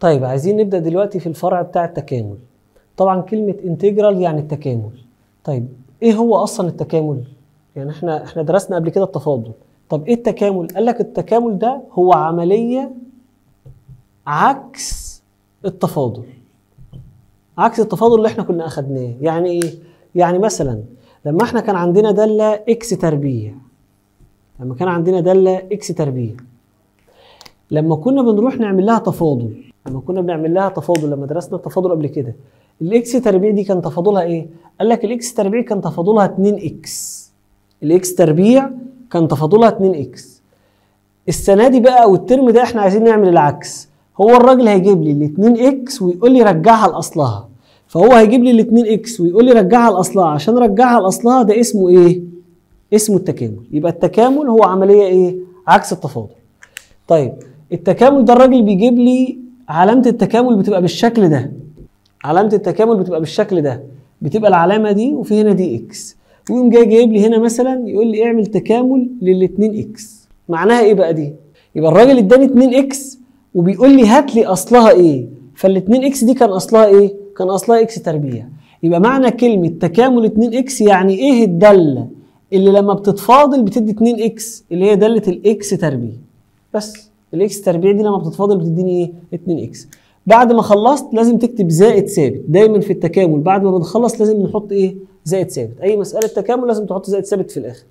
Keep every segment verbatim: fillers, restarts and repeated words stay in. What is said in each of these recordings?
طيب عايزين نبدأ دلوقتي في الفرع بتاع التكامل. طبعا كلمة انتجرال يعني التكامل. طيب ايه هو اصلا التكامل؟ يعني احنا احنا درسنا قبل كده التفاضل. طب ايه التكامل؟ قال لك التكامل ده هو عملية عكس التفاضل. عكس التفاضل اللي احنا كنا اخدناه. يعني ايه؟ يعني مثلا لما احنا كان عندنا دالة اكس تربيع، لما كان عندنا دالة اكس تربيع، لما كنا بنروح نعمل لها تفاضل، لما كنا بنعمل لها تفاضل لما درسنا التفاضل قبل كده، الاكس تربيع دي كان تفاضلها ايه؟ قال لك الاكس تربيع كان تفاضلها اتنين اكس. الاكس تربيع كان تفاضلها اتنين اكس. السنه دي بقى او الترم ده احنا عايزين نعمل العكس. هو الراجل هيجيب لي ال اتنين اكس ويقول لي رجعها لاصلها. فهو هيجيب لي ال اتنين اكس ويقول لي رجعها لاصلها. عشان رجعها لاصلها ده اسمه ايه؟ اسمه التكامل. يبقى التكامل هو عمليه ايه؟ عكس التفاضل. طيب التكامل ده الراجل بيجيب لي علامه التكامل بتبقى بالشكل ده. علامه التكامل بتبقى بالشكل ده، بتبقى العلامه دي وفي هنا دي اكس، ويقوم جاي جايب لي هنا مثلا يقول لي اعمل تكامل لل اتنين اكس. معناها ايه بقى دي؟ يبقى الراجل اداني اتنين اكس وبيقول لي هات لي اصلها ايه؟ فال اتنين اكس دي كان اصلها ايه؟ كان اصلها اكس تربيع. يبقى معنى كلمه تكامل اتنين اكس يعني ايه الداله اللي لما بتتفاضل بتدي اتنين اكس، اللي هي داله الاكس تربيع. بس الاكس تربيع دي لما بتتفاضل بتديني ايه؟ اتنين اكس. بعد ما خلصت لازم تكتب زائد ثابت. دايما في التكامل بعد ما بنخلص لازم نحط ايه؟ زائد ثابت. اي مساله تكامل لازم تحط زائد ثابت في الاخر.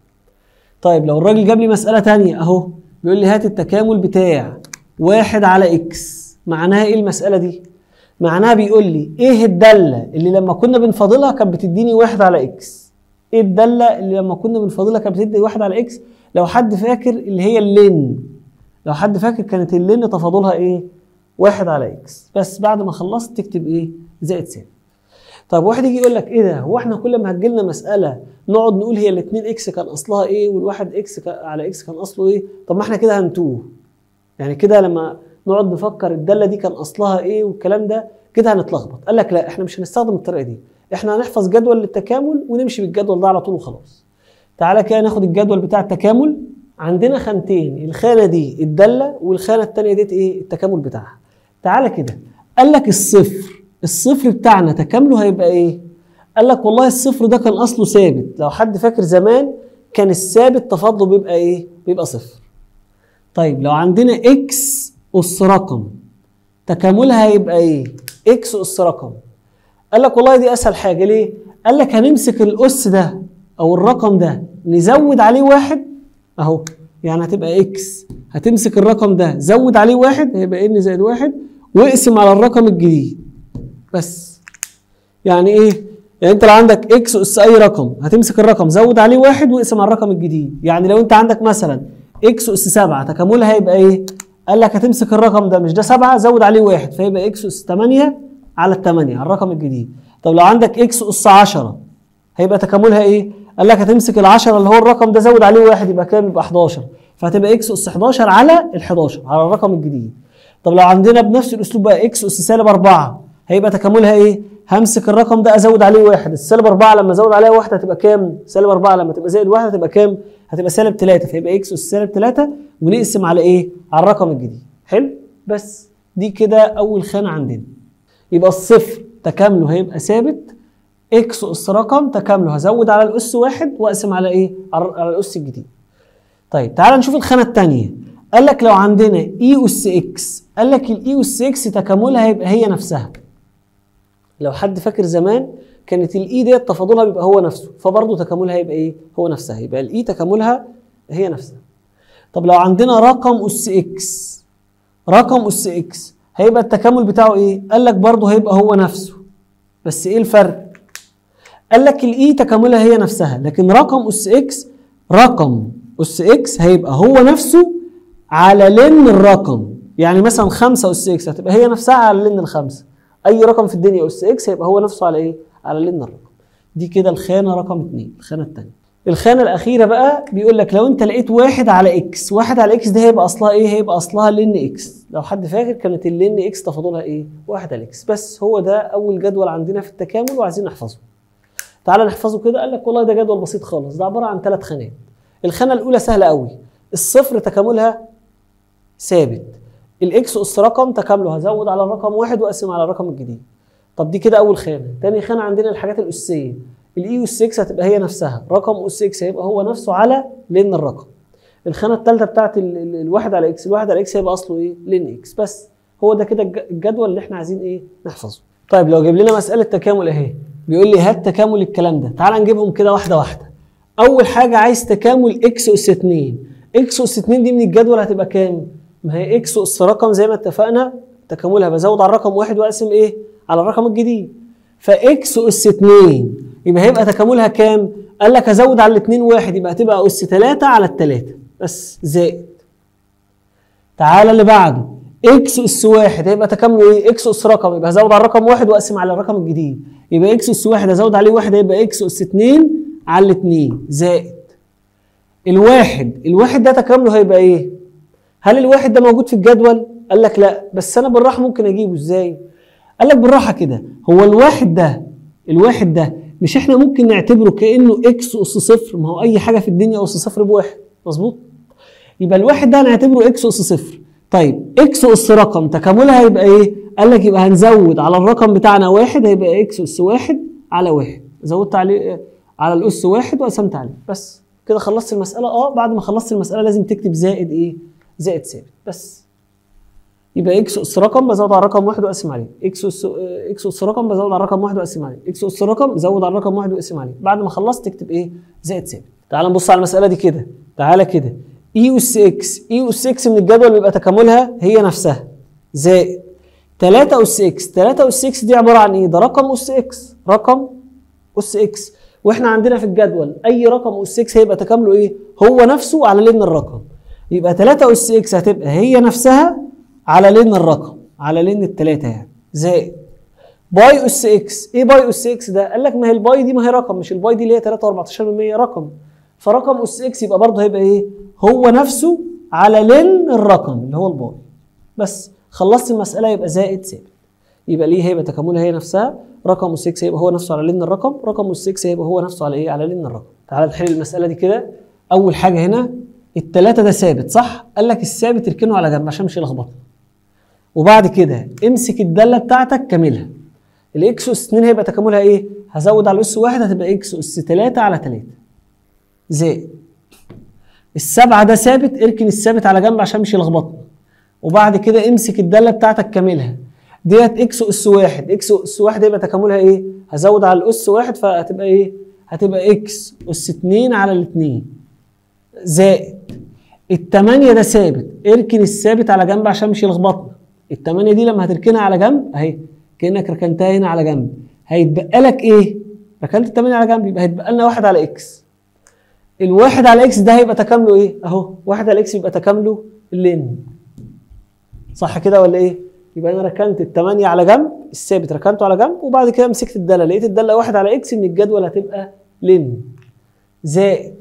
طيب لو الراجل جاب لي مساله ثانيه اهو، بيقول لي هات التكامل بتاع واحد على اكس. معناها ايه المساله دي؟ معناها بيقول لي ايه الداله اللي لما كنا بنفاضلها كانت بتديني واحد على اكس؟ ايه الداله اللي لما كنا بنفاضلها كانت بتدي واحد على اكس؟ لو حد فاكر اللي هي اللين، لو حد فاكر كانت اللين تفاضلها ايه؟ واحد على اكس. بس بعد ما خلصت تكتب ايه؟ زائد ثابت. طب واحد يجي يقول لك ايه ده؟ هو احنا كل ما هتجيلنا مساله نقعد نقول هي ال اتنين اكس كان اصلها ايه والواحد اكس على اكس كان اصله ايه؟ طب ما احنا كده هنتوه. يعني كده لما نقعد نفكر الداله دي كان اصلها ايه والكلام ده كده هنتلخبط. قال لك لا، احنا مش هنستخدم الطريقه دي. احنا هنحفظ جدول للتكامل ونمشي بالجدول ده على طول وخلاص. تعالى كده ناخد الجدول بتاع التكامل. عندنا خانتين، الخانه دي الداله والخانه الثانيه ديت ايه؟ التكامل بتاعها. تعالى كده، قال لك الصفر، الصفر بتاعنا تكامله هيبقى ايه؟ قال لك والله الصفر ده كان اصله ثابت. لو حد فاكر زمان كان الثابت تفاضله بيبقى ايه؟ بيبقى صفر. طيب لو عندنا اكس اس رقم تكاملها هيبقى ايه؟ اكس اس رقم. قال لك والله دي اسهل حاجه. ليه؟ قال لك هنمسك الاس ده او الرقم ده نزود عليه واحد اهو، يعني هتبقى اكس، هتمسك الرقم ده زود عليه واحد هيبقى ان زائد واحد واقسم على الرقم الجديد. بس يعني ايه؟ يعني انت لو عندك اكس اس اي رقم هتمسك الرقم زود عليه واحد واقسم على الرقم الجديد. يعني لو انت عندك مثلا اكس اس سبعة تكاملها هيبقى ايه؟ قال لك هتمسك الرقم ده مش ده سبعة زود عليه واحد فيبقى اكس اس تمانية على التمانية على الرقم الجديد. طب لو عندك اكس اس عشرة هيبقى تكاملها ايه؟ قال لك هتمسك ال عشرة اللي هو الرقم ده زود عليه واحد يبقى كام؟ يبقى حداشر. فهتبقى اكس اس حداشر على ال حداشر على الرقم الجديد. طب لو عندنا بنفس الاسلوب بقى اكس اس سالب اربعة هيبقى تكاملها ايه؟ همسك الرقم ده ازود عليه واحد، السالب اربعة لما ازود عليها واحد هتبقى كام؟ سالب اربعة لما تبقى زائد واحد هتبقى كام؟ هتبقى سالب تلاتة. فيبقى اكس اس سالب تلاتة ونقسم على ايه؟ على الرقم الجديد. حلو؟ بس دي كده اول خانه عندنا. يبقى الصفر تكامله هيبقى ثابت، اكس اس رقم تكامله هزود على الاس واحد واقسم على ايه؟ على الاس الجديد. طيب تعال نشوف الخانه الثانيه. قال لك لو عندنا اي اس اكس، قال لك الاي اس اكس تكاملها هيبقى هي نفسها. لو حد فاكر زمان كانت الاي ديت تفاضلها بيبقى هو نفسه، فبرضه تكاملها هيبقى ايه؟ هو نفسها. يبقى الاي تكاملها هي نفسها. طب لو عندنا رقم اس اكس، رقم اس اكس هيبقى التكامل بتاعه ايه؟ قال لك برضه هيبقى هو نفسه. بس ايه الفرق؟ قال لك الاي تكاملها هي نفسها، لكن رقم اس اكس، رقم اس اكس هيبقى هو نفسه على لن الرقم. يعني مثلا خمسة اس اكس هتبقى هي نفسها على لن الخمسة. اي رقم في الدنيا اس اكس هيبقى هو نفسه على ايه؟ على لن الرقم. دي كده الخانه رقم اتنين، الخانه الثانيه. الخانه الاخيره بقى بيقول لك لو انت لقيت واحد على اكس، واحد على اكس دي هيبقى اصلها ايه؟ هيبقى اصلها لن اكس. لو حد فاكر كانت اللن اكس تفاضلها ايه؟ واحد على اكس. بس هو ده اول جدول عندنا في التكامل وعايزين نحفظه. تعال نحفظه كده. قال لك والله ده جدول بسيط خالص، ده عباره عن ثلاث خانات. الخانه الاولى سهله قوي، الصفر تكاملها ثابت، الاكس اس رقم تكامله هزود على الرقم واحد واقسم على الرقم الجديد. طب دي كده اول خانه. تاني خانه عندنا الحاجات الاسيه. الاي اس اكس هتبقى هي نفسها، رقم اس اكس هيبقى هو نفسه على لين الرقم. الخانه الثالثه بتاعت ال ال الواحد على اكس، الواحد على اكس هيبقى اصله ايه؟ لين اكس. بس هو ده كده الجدول اللي احنا عايزين ايه؟ نحفظه. طيب لو جايب لنا مساله تكامل اهي، بيقول لي هات تكامل الكلام ده. تعال نجيبهم كده واحده واحده. اول حاجه عايز تكامل اكس اس اتنين. اكس اس اتنين دي من الجدول هتبقى كام؟ ما هي اكس اس رقم زي ما اتفقنا تكاملها بزود على الرقم واحد واقسم ايه؟ على الرقم الجديد. فاكس اس اتنين يبقى هيبقى تكاملها كام؟ قال لك ازود على الاثنين واحد يبقى هتبقى اس تلاتة على التلاتة بس زائد. تعالى اللي بعده اكس اس واحد هيبقى تكامله ايه؟ اكس اس رقم يبقى هزود على الرقم واحد واقسم على الرقم الجديد. يبقى اكس اس واحد هزود عليه واحد هيبقى اكس اس اتنين على الاثنين زائد. الواحد الواحد ده تكامله هيبقى ايه؟ هل الواحد ده موجود في الجدول؟ قال لك لا، بس انا بالراحه ممكن اجيبه ازاي؟ قال لك بالراحه كده، هو الواحد ده الواحد ده مش احنا ممكن نعتبره كانه اكس اس صفر؟ ما هو اي حاجه في الدنيا اس صفر بواحد، مظبوط؟ يبقى الواحد ده هنعتبره اكس اس صفر. طيب اكس اس رقم تكاملها هيبقى ايه؟ قال لك يبقى هنزود على الرقم بتاعنا واحد هيبقى اكس اس واحد على واحد، زودت عليه على الاس واحد وقسمت عليه. بس كده خلصت المساله. اه بعد ما خلصت المساله لازم تكتب زائد ايه؟ زائد ثابت بس. يبقى اكس اس رقم بزود على الرقم واحد واقسم عليه، اكس اس اكس اس رقم بزود على الرقم واحد واقسم عليه، اكس اس رقم زود على الرقم واحد واقسم عليه. بعد ما خلصت تكتب ايه؟ زائد ثابت. تعال نبص على المساله دي كده. تعالى كده اي اس اكس، اي اس اكس من الجدول بيبقى تكاملها هي نفسها زائد تلاتة اس اكس. تلاتة اس اكس دي عباره عن ايه؟ ده رقم اس اكس، رقم اس اكس، واحنا عندنا في الجدول اي رقم اس اكس هيبقى تكامله ايه؟ هو نفسه على لين الرقم. يبقى تلاتة اس اكس هتبقى هي نفسها على لين الرقم، على لين التلاتة يعني، زائد باي اس اكس. ايه باي اس اكس ده؟ قال لك ما هي الباي دي ما هي رقم، مش الباي دي اللي هي تلاتة واربعتاشر من مية رقم، فرقم اس اكس يبقى برضه هيبقى ايه؟ هو نفسه على لين الرقم اللي هو الباي. بس خلصت المساله يبقى زائد ثابت. يبقى ليه هيبقى تكاملها هي نفسها، رقم اس اكس هيبقى هو نفسه على لين الرقم، رقم اس اكس هيبقى هو نفسه على ايه؟ على لين الرقم. تعالى نحل المساله دي كده. اول حاجه هنا التلاتة ده ثابت صح؟ قال لك الثابت اركنه على جنب عشان مش يلخبطنا. وبعد كده امسك الداله بتاعتك كاملها. الاكس اس اتنين هيبقى تكاملها ايه؟ هزود على الاس واحد هتبقى اكس اس تلاتة على تلاتة زائد السبعه ده ثابت، اركن الثابت على جنب عشان مش يلخبطنا. وبعد كده امسك الداله بتاعتك كاملها. ديت اكس اس واحد، اكس اس واحد هيبقى تكاملها ايه؟ هزود على الاس واحد فهتبقى ايه؟ هتبقى اكس اس اتنين على الاتنين زائد التمانية ده ثابت، اركن الثابت على جنب عشان مش يلخبطنا. التمانية دي لما هتركنها على جنب اهي كانك ركنتها هنا على جنب، هيتبقى لك ايه؟ ركنت التمانية على جنب يبقى هيتبقى لنا واحد على اكس. الواحد على اكس ده هيبقى تكامله ايه؟ اهو واحد على اكس يبقى تكامله لين، صح كده ولا ايه؟ يبقى انا ركنت التمانية على جنب، الثابت ركنته على جنب، وبعد كده مسكت الداله لقيت الداله واحد على اكس من الجدول هتبقى لين زائد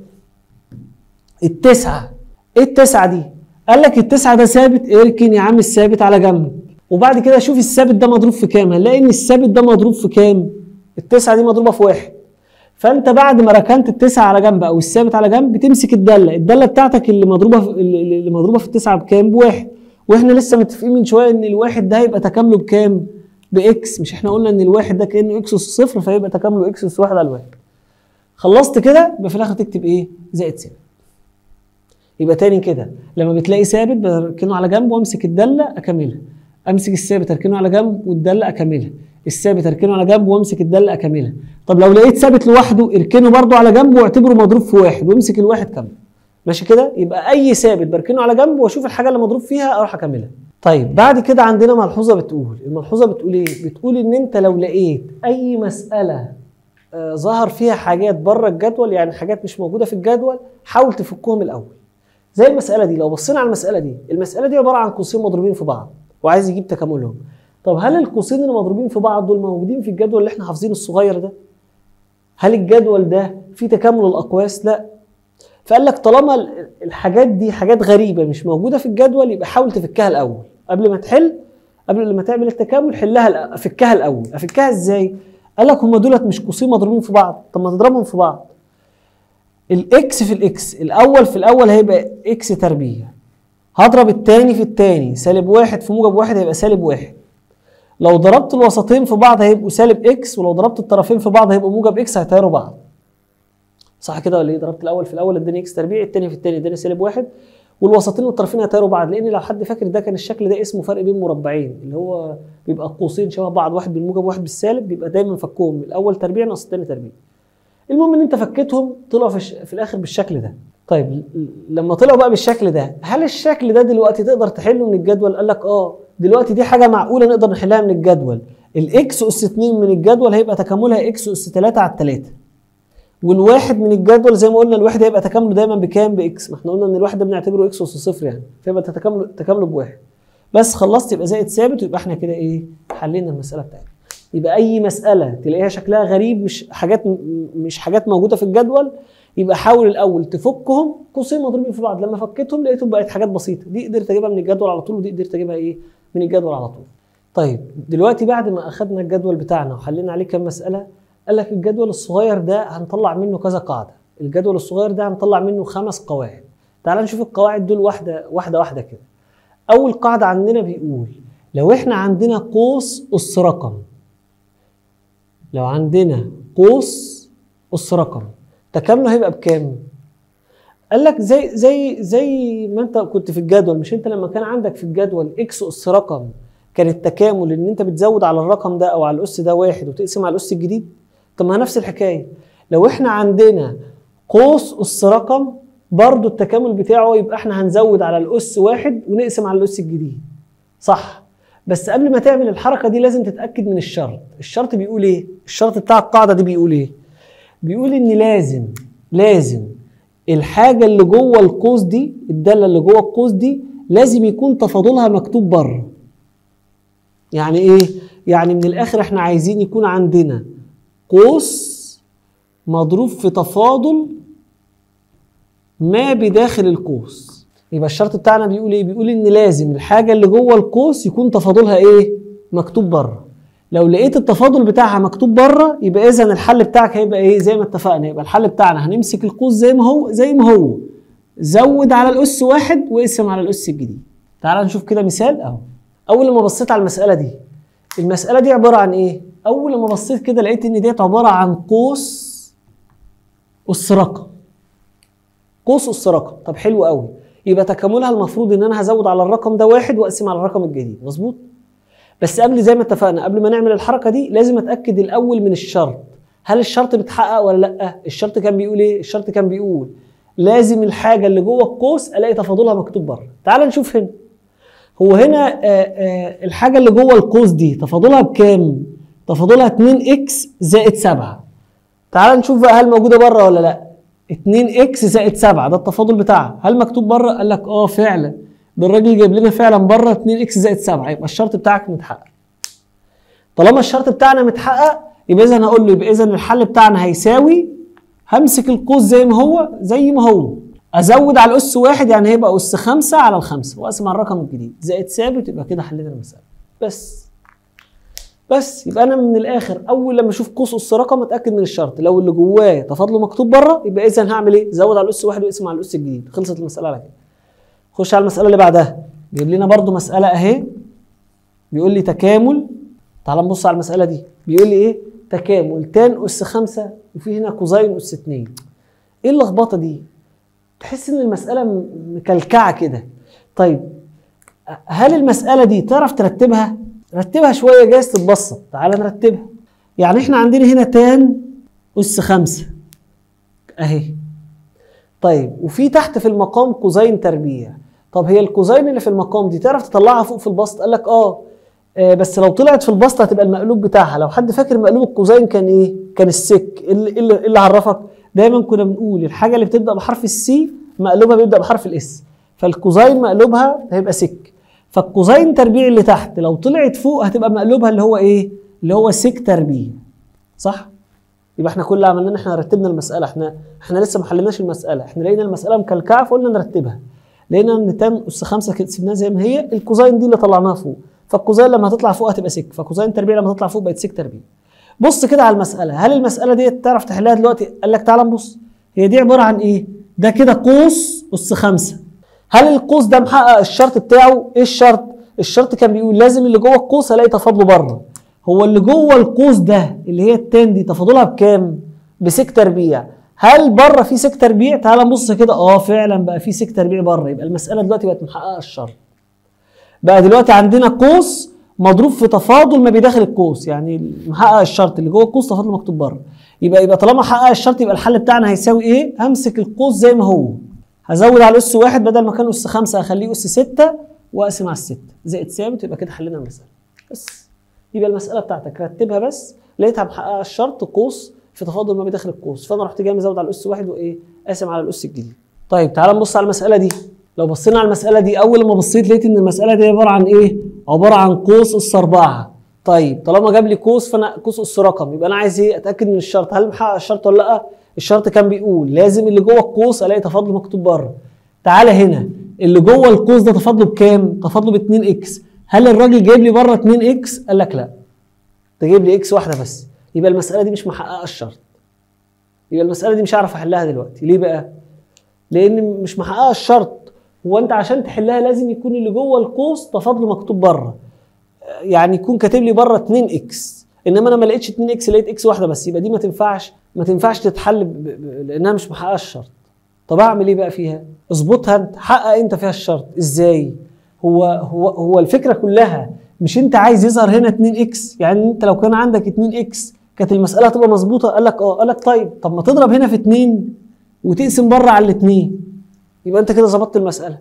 التسعه. ايه التسعه دي؟ قال لك التسعه ده ثابت، اركن يا عم الثابت على جنب. وبعد كده شوف الثابت ده مضروب في كام، هنلاقي ان الثابت ده مضروب في كام؟ التسعه دي مضروبه في واحد. فانت بعد ما ركنت التسعه على جنب او الثابت على جنب بتمسك الداله، الداله بتاعتك اللي مضروبه في اللي مضروبه في التسعه بكام؟ بواحد. واحنا لسه متفقين من شويه ان الواحد ده هيبقى تكامله بكام؟ باكس. مش احنا قلنا ان الواحد ده كانه اكس اس صفر فيبقى تكامله اكس اس واحد على الواحد. خلصت كده يبقى في الاخر تكتب ايه؟ زائد ثابت. يبقى تاني كده لما بتلاقي ثابت بركنه على جنب وامسك الداله اكملها، امسك الثابت اركنه على جنب والداله اكملها، الثابت اركنه على جنب وامسك الداله اكملها. طب لو لقيت ثابت لوحده اركنه برده على جنب واعتبره مضروب في واحد وامسك الواحد كامل. ماشي كده؟ يبقى اي ثابت بركنه على جنب واشوف الحاجه اللي مضروب فيها اروح اكملها. طيب بعد كده عندنا ملحوظه بتقول، الملحوظه بتقول ايه؟ بتقول ان انت لو لقيت اي مساله آه ظهر فيها حاجات بره الجدول، يعني حاجات مش موجوده في الجدول، حاول تفكهم الاول. زي المساله دي، لو بصينا على المساله دي، المساله دي عباره عن قوسين مضروبين في بعض وعايز يجيب تكاملهم. طب هل القوسين اللي مضروبين في بعض دول موجودين في الجدول اللي احنا حافظينه الصغير ده؟ هل الجدول ده فيه تكامل الاقواس؟ لا. فقال لك طالما الحاجات دي حاجات غريبه مش موجوده في الجدول يبقى حاول تفكها الاول قبل ما تحل، قبل ما تعمل التكامل حلها، افكها الاول. افكها ازاي؟ قال لك هم دولت مش قوسين مضروبين في بعض، طب ما تضربهم في بعض. الاكس في الاكس الاول في الاول هيبقى اكس تربيع، هضرب التاني في التاني، سالب واحد في موجب واحد هيبقى سالب واحد. لو ضربت الوسطين في بعض هيبقوا سالب اكس، ولو ضربت الطرفين في بعض هيبقوا موجب اكس، هيطيروا بعض. صح كده ولا ايه؟ ضربت الاول في الاول اداني اكس تربيع، التاني في التاني اداني سالب واحد، والوسطين والطرفين هيطيروا بعض. لان لو حد فاكر ده كان الشكل ده اسمه فرق بين مربعين، اللي هو بيبقى قوسين شبه بعض، واحد بالموجب وواحد بالسالب، بيبقى دايما فكهم الاول تربيع ناقص الثاني تربيع. المهم ان انت فكيتهم طلعوا في, ش... في الاخر بالشكل ده. طيب لما طلعوا بقى بالشكل ده، هل الشكل ده دلوقتي تقدر تحله من الجدول؟ قال لك اه دلوقتي دي حاجه معقوله نقدر نحلها من الجدول. الاكس اس اتنين من الجدول هيبقى تكاملها اكس اس تلاتة على تلاتة، والواحد من الجدول زي ما قلنا الواحد هيبقى تكامله دايما بكام؟ باكس. ما احنا قلنا ان الواحد ده بنعتبره اكس اس صفر يعني، فيبقى تكامله تكامله بواحد. بس خلصت يبقى زائد ثابت، ويبقى احنا كده ايه؟ حلينا المساله بتاعتنا. يبقى اي مساله تلاقيها شكلها غريب، مش حاجات مش حاجات موجوده في الجدول، يبقى حاول الاول تفكهم قوسين مضروبين في بعض. لما فكيتهم لقيتهم بقت حاجات بسيطه، دي قدرت اجيبها من الجدول على طول، ودي قدرت اجيبها ايه؟ من الجدول على طول. طيب دلوقتي بعد ما اخذنا الجدول بتاعنا وحلينا عليه كام مساله، قال لك الجدول الصغير ده هنطلع منه كذا قاعده. الجدول الصغير ده هنطلع منه خمس قواعد. تعال نشوف القواعد دول واحده واحده واحده كده. اول قاعده عندنا بيقول لو احنا عندنا قوس اس رقم، لو عندنا قوس اس رقم تكامله هيبقى بكام؟ قال لك زي زي زي ما انت كنت في الجدول. مش انت لما كان عندك في الجدول اكس اس رقم كان التكامل ان انت بتزود على الرقم ده او على الاس ده واحد وتقسم على الاس الجديد؟ طب ما نفس الحكايه، لو احنا عندنا قوس اس رقم برضو التكامل بتاعه يبقى احنا هنزود على الاس واحد ونقسم على الاس الجديد. صح؟ بس قبل ما تعمل الحركه دي لازم تتاكد من الشرط. الشرط بيقول ايه؟ الشرط بتاع القاعده دي بيقول ايه؟ بيقول ان لازم لازم الحاجه اللي جوه القوس دي، الداله اللي جوه القوس دي لازم يكون تفاضلها مكتوب بره. يعني ايه؟ يعني من الاخر احنا عايزين يكون عندنا قوس مضروب في تفاضل ما بداخل القوس. يبقى الشرط بتاعنا بيقول ايه؟ بيقول ان لازم الحاجه اللي جوه القوس يكون تفاضلها ايه؟ مكتوب بره. لو لقيت التفاضل بتاعها مكتوب بره يبقى اذا الحل بتاعك هيبقى ايه؟ زي ما اتفقنا. يبقى الحل بتاعنا هنمسك القوس زي ما هو زي ما هو، زود على الاس واحد واقسم على الاس الجديد. تعال نشوف كده مثال اهو. اول ما بصيت على المساله دي، المساله دي عباره عن ايه؟ اول ما بصيت كده لقيت ان ديت عباره عن قوس اس رقم. قوس اس رقم. طب حلو قوي، يبقى تكاملها المفروض ان انا هزود على الرقم ده واحد واقسم على الرقم الجديد. مظبوط؟ بس قبل زي ما اتفقنا قبل ما نعمل الحركه دي لازم اتاكد الاول من الشرط. هل الشرط بيتحقق ولا لا؟ الشرط كان بيقول ايه؟ الشرط كان بيقول لازم الحاجه اللي جوه القوس الاقي تفاضلها مكتوب بره. تعال نشوف هنا. هو هنا آآ آآ الحاجه اللي جوه القوس دي تفاضلها بكام؟ تفاضلها اتنين اكس زائد سبعة. تعال نشوف بقى هل موجوده بره ولا لا. اتنين اكس زائد سبعة ده التفاضل بتاعها، هل مكتوب بره؟ قال لك اه فعلا، ده الراجل جايب لنا فعلا بره اتنين اكس زائد سبعة، يبقى الشرط بتاعك متحقق. طالما الشرط بتاعنا متحقق يبقى اذا هقول له يبقى اذا الحل بتاعنا هيساوي، همسك القوس زي ما هو زي ما هو، ازود على الاس واحد يعني هيبقى اس خمسة على الخمسة واقسم على الرقم الجديد زائد ثابت. يبقى كده حلينا المساله. بس بس يبقى انا من الاخر اول لما اشوف قوس اس رقم اتاكد من الشرط، لو اللي جواه تفاضله مكتوب بره يبقى اذا هعمل ايه؟ زود على الاس واحد واقسم على الاس الجديد. خلصت المساله على كده. خش على المساله اللي بعدها. جايب لنا برده مساله اهي، بيقول لي تكامل. تعال نبص على المساله دي. بيقول لي ايه؟ تكامل تان اس خمسة وفي هنا كوزين اس اتنين. ايه اللخبطه دي؟ تحس ان المساله مكلكعه كده. طيب هل المساله دي تعرف ترتبها؟ رتبها شويه جايز تتبسط. تعال نرتبها. يعني احنا عندنا هنا تان اس خمسة اهي. طيب وفي تحت في المقام كوزين تربيع. طب هي الكوزين اللي في المقام دي تعرف تطلعها فوق في البسط؟ قال لك اه آه بس لو طلعت في البسط هتبقى المقلوب بتاعها. لو حد فاكر مقلوب الكوزين كان ايه؟ كان السك. ايه اللي, اللي, اللي عرفك؟ دايما كنا بنقول الحاجه اللي بتبدا بحرف السي مقلوبها بيبدا بحرف الاس، فالكوزين مقلوبها هيبقى سك. فالكوزين تربيع اللي تحت لو طلعت فوق هتبقى مقلوبها اللي هو ايه؟ اللي هو سك تربيع. صح؟ يبقى احنا كل اللي عملناه ان احنا رتبنا المساله. احنا احنا لسه ما حليناش المساله، احنا لقينا المساله مكلكعه فقلنا نرتبها. لقينا ان تان اس خمسة سيبناها زي ما هي، الكوزين دي اللي طلعناها فوق، فالكوزين لما هتطلع فوق هتبقى سك، فكوزين تربيع لما تطلع فوق بقت سك تربيع. بص كده على المساله، هل المساله دي تعرف تحلها دلوقتي؟ قال لك تعال نبص. هي دي عباره عن ايه؟ ده كده قوس اس خمسة. هل القوس ده محقق الشرط بتاعه؟ ايه الشرط؟ الشرط كان بيقول لازم اللي جوه القوس الاقي تفاضله بره. هو اللي جوه القوس ده اللي هي التان دي تفاضلها بكام؟ بسك تربيع. هل بره في سك تربيع؟ تعال نبص كده، اه فعلا بقى في سك تربيع بره، يبقى المساله دلوقتي بقت محققه الشرط. بقى دلوقتي عندنا قوس مضروب في تفاضل ما بيداخل القوس، يعني محقق الشرط اللي جوه القوس تفاضله مكتوب بره. يبقى يبقى طالما حقق الشرط يبقى الحل بتاعنا هيساوي ايه؟ همسك القوس زي ما هو، هزود على اس واحد بدل ما كان اس خمسة اخليه اس ستة واقسم على الستة زائد ثابت، يبقى كده حلينا المساله. بس يبقى المساله بتاعتك رتبها بس، لقيتها محققه الشرط قوس في تفاضل ما بيداخل القوس، فانا رحت جاي مزود على الاس واحد وايه؟ قاسم على الاس الجديد. طيب تعال نبص على المساله دي. لو بصينا على المساله دي، اول ما بصيت لقيت ان المساله دي عباره عن ايه؟ عباره عن قوس اس أربعة. طيب طالما جاب لي قوس فانا قوس اس رقم، يبقى انا عايز ايه؟ اتاكد من الشرط، هل محقق الشرط ولا لا؟ الشرط كان بيقول لازم اللي جوه القوس الاقي تفاضله مكتوب بره. تعالى هنا، اللي جوه القوس ده تفاضله بكام؟ تفاضله ب اتنين اكس. هل الراجل جايب لي بره اتنين اكس؟ قال لك لا، ده جايب لي اكس واحده بس. يبقى المساله دي مش محققه الشرط. يبقى المساله دي مش هعرف احلها دلوقتي. ليه بقى؟ لان مش محققه الشرط. هو انت عشان تحلها لازم يكون اللي جوه القوس تفاضله مكتوب بره، يعني يكون كاتب لي بره اتنين اكس، انما انا ما لقيتش اتنين اكس، لقيت اكس واحده بس. يبقى دي ما تنفعش ما تنفعش تتحل ب... ب... لانها مش محققه الشرط. طب اعمل ايه بقى فيها؟ اظبطها انت، حقق انت فيها الشرط. ازاي؟ هو هو هو الفكره كلها مش انت عايز يظهر هنا اتنين اكس؟ يعني انت لو كان عندك اتنين اكس كانت المساله هتبقى مظبوطه. قال لك اه. قال لك طيب طب ما تضرب هنا في اتنين وتقسم بره على الاتنين، يبقى انت كده ظبطت المساله.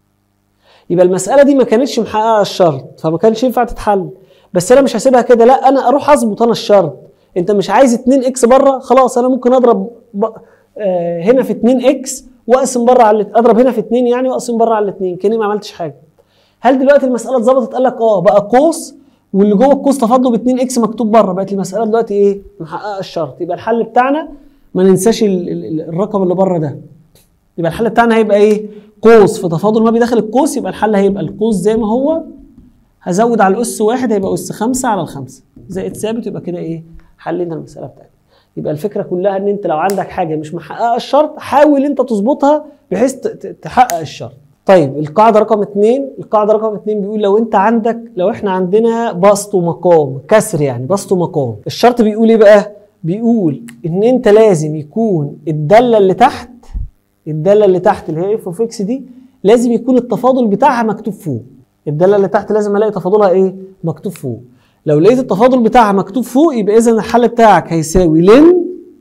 يبقى المساله دي ما كانتش محققه الشرط، فما كانش ينفع تتحل. بس انا مش هسيبها كده، لا انا اروح اظبط انا الشرط. انت مش عايز اتنين اكس بره، خلاص انا ممكن اضرب ب... آه هنا في اتنين اكس واقسم بره على الات... اضرب هنا في اتنين يعني واقسم بره على الاتنين، كاني ما عملتش حاجه. هل دلوقتي المساله اتظبطت؟ قال لك اه، بقى قوس واللي جوه القوس تفاضله ب اتنين اكس مكتوب بره، بقت المساله دلوقتي ايه؟ محققه الشرط. يبقى الحل بتاعنا ما ننساش ال... ال... الرقم اللي بره ده. يبقى الحل بتاعنا هيبقى ايه؟ قوس في تفاضل ما بيداخل القوس. يبقى الحل هيبقى القوس زي ما هو، هزود على الاس واحد هيبقى اس خمسة على الخمسة زائد ثابت، يبقى كده ايه؟ حلينا المساله بتاعتنا. يبقى الفكره كلها ان انت لو عندك حاجه مش محققه الشرط حاول انت تظبطها بحيث تحقق الشرط. طيب القاعده رقم اتنين، القاعده رقم اتنين بيقول لو انت عندك لو احنا عندنا بسط ومقام، كسر يعني بسط ومقام، الشرط بيقول ايه بقى؟ بيقول ان انت لازم يكون الداله اللي تحت الداله اللي تحت اللي هي اف اوف اكس دي لازم يكون التفاضل بتاعها مكتوب فوق. الداله اللي تحت لازم الاقي تفاضلها ايه؟ مكتوب فوق. لو لقيت التفاضل بتاعها مكتوب فوق يبقى اذا الحل بتاعك هيساوي لن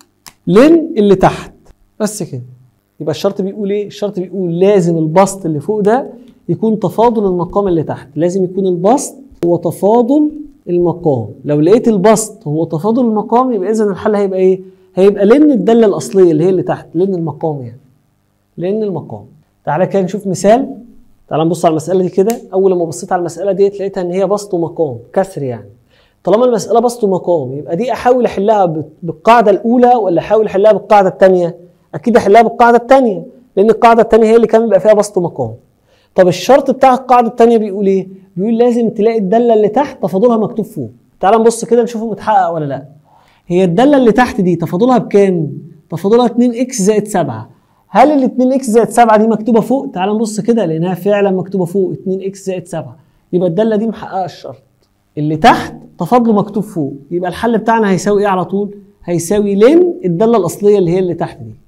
لن اللي تحت، بس كده. يبقى الشرط بيقول ايه؟ الشرط بيقول لازم البسط اللي فوق ده يكون تفاضل المقام اللي تحت، لازم يكون البسط هو تفاضل المقام. لو لقيت البسط هو تفاضل المقام يبقى اذا الحل هيبقى ايه؟ هيبقى لن الداله الاصليه اللي هي اللي تحت، لن المقام يعني. لان المقام. تعالى كده نشوف مثال. تعالى نبص على المساله دي كده. اول ما بصيت على المساله ديت لقيتها ان هي بسط ومقام، كسر يعني. طالما المساله بسط ومقام يبقى دي احاول احلها بالقاعده الاولى ولا احاول احلها بالقاعده الثانيه؟ اكيد احلها بالقاعده الثانيه، لان القاعده الثانيه هي اللي كان بيبقى فيها بسط ومقام. طب الشرط بتاع القاعده الثانيه بيقول ايه؟ بيقول لازم تلاقي الداله اللي تحت تفاضلها مكتوب فوق. تعالى نبص كده نشوفه متحقق ولا لا. هي الداله اللي تحت دي تفاضلها بكام؟ تفاضلها اتنين اكس زائد سبعة. هل ال اتنين اكس زائد سبعة دي مكتوبه فوق؟ تعال نبص كده لانها فعلا مكتوبه فوق اتنين اكس زائد سبعة. يبقى الداله دي محققه الشرط. اللي تحت تفاضله مكتوب فوق، يبقى الحل بتاعنا هيساوي ايه على طول؟ هيساوي لن الداله الاصليه اللي هي اللي تحت دي.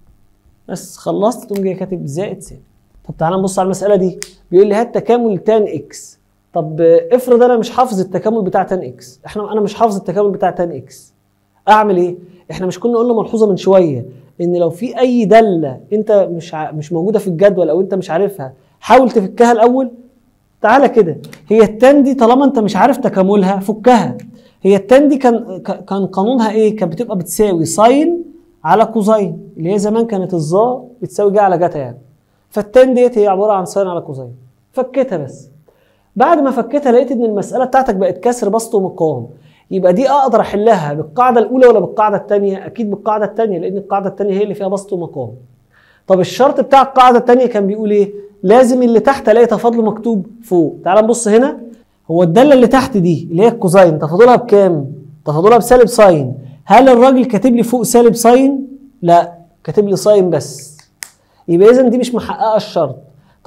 بس خلصت تقوم جاي كاتب زائد ثابت. طب تعالى نبص على المساله دي. بيقول لي هات تكامل تان اكس. طب افرض انا مش حافظ التكامل بتاع تان اكس، احنا انا مش حافظ التكامل بتاع تان اكس. اعمل ايه؟ احنا مش كنا قلنا ملحوظه من شويه ان لو في اي داله انت مش ع... مش موجوده في الجدول او انت مش عارفها حاول تفكها الاول. تعالى كده، هي التان دي طالما انت مش عارف تكاملها فكها. هي التان دي كان كان قانونها ايه؟ كانت بتبقى بتساوي ساين على كوزين، اللي هي زمان كانت الظا بتساوي جا على جتا يعني. فالتان ديت هي عباره عن ساين على كوزين. فكيتها بس. بعد ما فكيتها لقيت ان المساله بتاعتك بقت كسر بسط ومقام. يبقى دي اقدر احلها بالقاعده الاولى ولا بالقاعده الثانيه؟ اكيد بالقاعده الثانيه، لان القاعده الثانيه هي اللي فيها بسط ومقام. طب الشرط بتاع القاعده الثانيه كان بيقول ايه؟ لازم اللي تحت الاقي تفاضله مكتوب فوق. تعال نبص هنا. هو الداله اللي تحت دي اللي هي الكوزين تفاضلها بكام؟ تفاضلها بسالب ساين. هل الراجل كاتب لي فوق سالب ساين؟ لا، كاتب لي ساين بس. يبقى اذا دي مش محققه الشرط.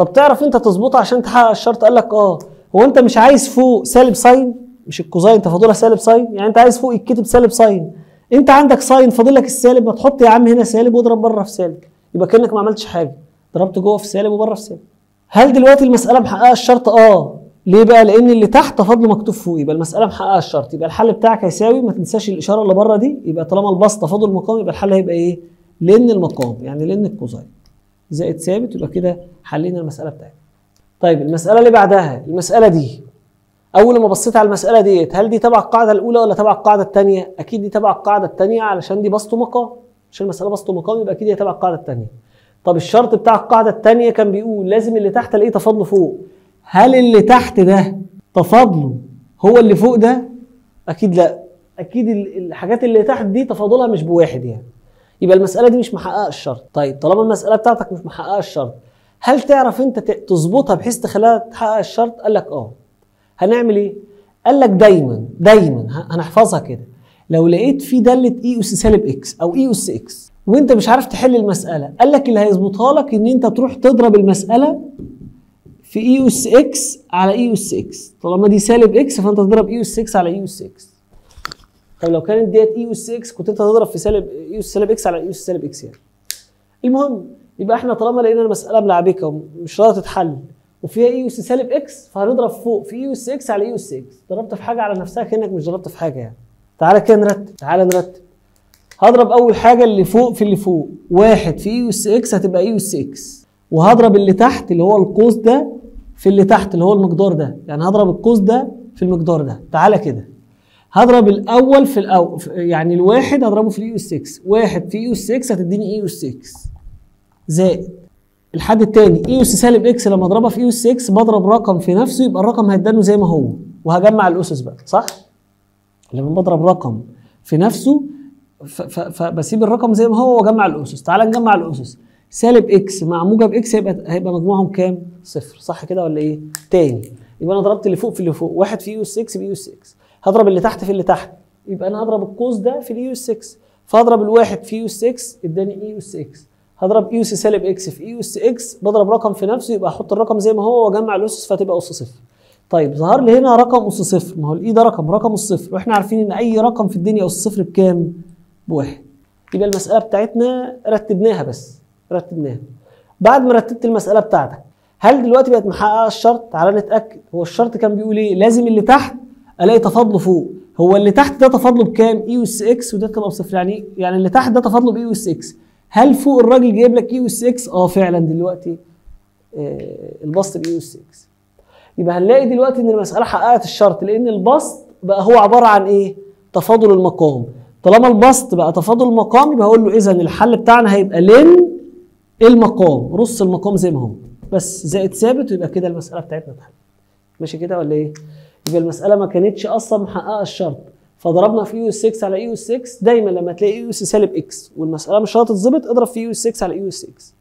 طب تعرف انت تظبطها عشان تحقق الشرط؟ قال لك اه. هو انت مش عايز فوق سالب ساين؟ مش الكوزاين تفاضلها سالب ساين؟ يعني انت عايز فوق يتكتب سالب ساين، انت عندك ساين فاضل لك السالب، ما تحط يا عم هنا سالب واضرب بره في سالب، يبقى كانك ما عملتش حاجه، ضربت جوه في سالب وبره في سالب. هل دلوقتي المساله محققه الشرط؟ اه. ليه بقى؟ لان اللي تحت تفاضله مكتوب فوق، يبقى المساله محققه الشرط. يبقى الحل بتاعك هيساوي، ما تنساش الاشاره اللي بره دي، يبقى طالما البسط تفاضل المقام يبقى الحل هيبقى ايه؟ لان المقام، يعني لان الكوزاين زائد ثابت، يبقى كده حلينا المساله بتاعتنا. طيب المساله اللي بعدها، المساله دي اول ما بصيت على المساله ديت، هل دي تبع القاعده الاولى ولا تبع القاعده الثانيه؟ اكيد دي تبع القاعده الثانيه، علشان دي بسط ومقام، عشان المساله بسط ومقام يبقى اكيد هي تبع القاعده الثانيه. طب الشرط بتاع القاعده الثانيه كان بيقول لازم اللي تحت الاقيه تفاضله فوق. هل اللي تحت ده تفاضله هو اللي فوق ده؟ اكيد لا، اكيد الحاجات اللي تحت دي تفاضلها مش بواحد يعني. يبقى المساله دي مش محققه الشرط. طيب طالما المساله بتاعتك مش محققه الشرط، هل تعرف انت تظبطها بحيث تخليها تحقق الشرط؟ قال لك اه. هنعمل ايه؟ قال لك دايما دايما هنحفظها كده، لو لقيت في داله اي اس سالب اكس او اي اس اكس وانت مش عارف تحل المساله، قال لك اللي هيظبطها لك ان انت تروح تضرب المساله في اي اس اكس على اي اس اكس. طالما دي سالب اكس فانت تضرب اي اس اكس على اي اس اكس. طب لو كانت ديت اي اس اكس كنت انت تضرب في سالب اي اس سالب اكس على اي اس سالب اكس يعني. المهم يبقى احنا طالما لقينا المساله ملعبكه ومش راضيه تتحل وفيها اي اس سالب اكس، فهنضرب فوق في اي اس اكس على اي اس اكس. ضربت في حاجه على نفسها كانك مش ضربت في حاجه يعني. تعالى كده نرتب، تعالى نرتب. هضرب اول حاجه اللي فوق في اللي فوق، واحد في اي اس اكس هتبقى اي اس اكس، وهضرب اللي تحت اللي هو القوس ده في اللي تحت اللي هو المقدار ده، يعني هضرب القوس ده في المقدار ده. تعالى كده هضرب الاول في الاول، يعني الواحد هضربه في الاي اس اكس، واحد في اي اس اكس هتديني اي اس اكس زائد الحد الثاني اي اس سالب اكس. لما اضربها في اي اس اكس بضرب رقم في نفسه، يبقى الرقم هيدانه زي ما هو، وهجمع الاسس بقى صح؟ لما بضرب رقم في نفسه فبسيب الرقم زي ما هو واجمع الاسس. تعال نجمع الاسس، سالب اكس مع موجب اكس هيبقى هيبقى مجموعهم كام؟ صفر، صح كده ولا ايه؟ تاني يبقى انا ضربت اللي فوق في اللي فوق، واحد في اي اس اكس باي اس اكس، هضرب اللي تحت في اللي تحت، يبقى انا هضرب القوس ده في الاي اس اكس، فهضرب الواحد في اي اس اكس اداني اي اس اكس، هضرب اي اس سالب اكس في اي اس اكس، بضرب رقم في نفسه يبقى احط الرقم زي ما هو واجمع الاسس فتبقى اس صفر. طيب ظهر لي هنا رقم اس صفر، ما هو الاي ده رقم رقم الصفر، واحنا عارفين ان اي رقم في الدنيا اس صفر بكام؟ بواحد. يبقى المساله بتاعتنا رتبناها، بس رتبناها. بعد ما رتبت المساله بتاعتك، هل دلوقتي بقت محققه الشرط؟ تعالى نتاكد. هو الشرط كان بيقول ايه؟ لازم اللي تحت الاقي تفاضله فوق. هو اللي تحت ده تفاضله بكام؟ اي اس اكس، وده تبقى بصفر، يعني يعني اللي تحت ده تفاضله باي اس اكس. هل فوق الراجل جايب لك اي اس اكس؟ اه فعلا دلوقتي آه البسط باي اس اكس. يبقى هنلاقي دلوقتي ان المساله حققت الشرط، لان البسط بقى هو عباره عن ايه؟ تفاضل المقام. طالما البسط بقى تفاضل المقام يبقى هقول له اذا الحل بتاعنا هيبقى لن المقام، رص المقام زي ما هو بس زائد ثابت، ويبقى كده المساله بتاعتنا اتحلت. ماشي كده ولا ايه؟ يبقى المساله ما كانتش اصلا محققه الشرط، فضربنا في اي اس اكس على اي اس اكس. دايما لما تلاقي اي اس سالب اكس والمساله مش هتتظبط اضرب في اي اس اكس على اي اس اكس.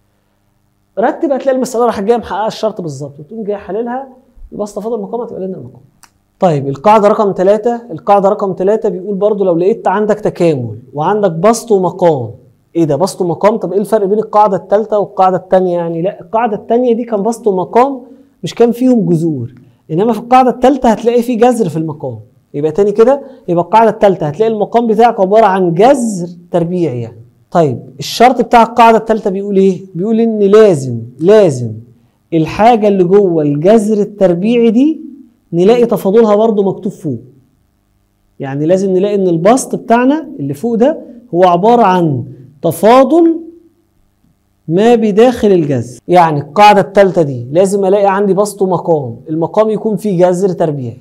رتب هتلاقي المساله راح جايه محققه الشرط بالظبط، وتقوم جاي حللها بس تفاضل المقام هتبقى لنا المقام. طيب القاعده رقم ثلاثة، القاعده رقم ثلاثة بيقول برضو لو لقيت عندك تكامل وعندك بسط ومقام. ايه ده بسط ومقام؟ طب ايه الفرق بين القاعده الثالثه والقاعده الثانيه يعني؟ لا، القاعده الثانيه دي كان بسط ومقام مش كان فيهم جذور، انما في القاعده الثالثه هتلاقي فيه جذر في المقام. يبقى تاني كده، يبقى القاعده الثالثه هتلاقي المقام بتاعك عباره عن جذر تربيعي يعني. طيب الشرط بتاع القاعده الثالثه بيقول ايه؟ بيقول ان لازم لازم الحاجه اللي جوه الجذر التربيعي دي نلاقي تفاضلها برضو مكتوب فوق. يعني لازم نلاقي ان البسط بتاعنا اللي فوق ده هو عباره عن تفاضل ما بداخل الجذر. يعني القاعده الثالثه دي لازم الاقي عندي بسط ومقام، المقام يكون فيه جذر تربيعي.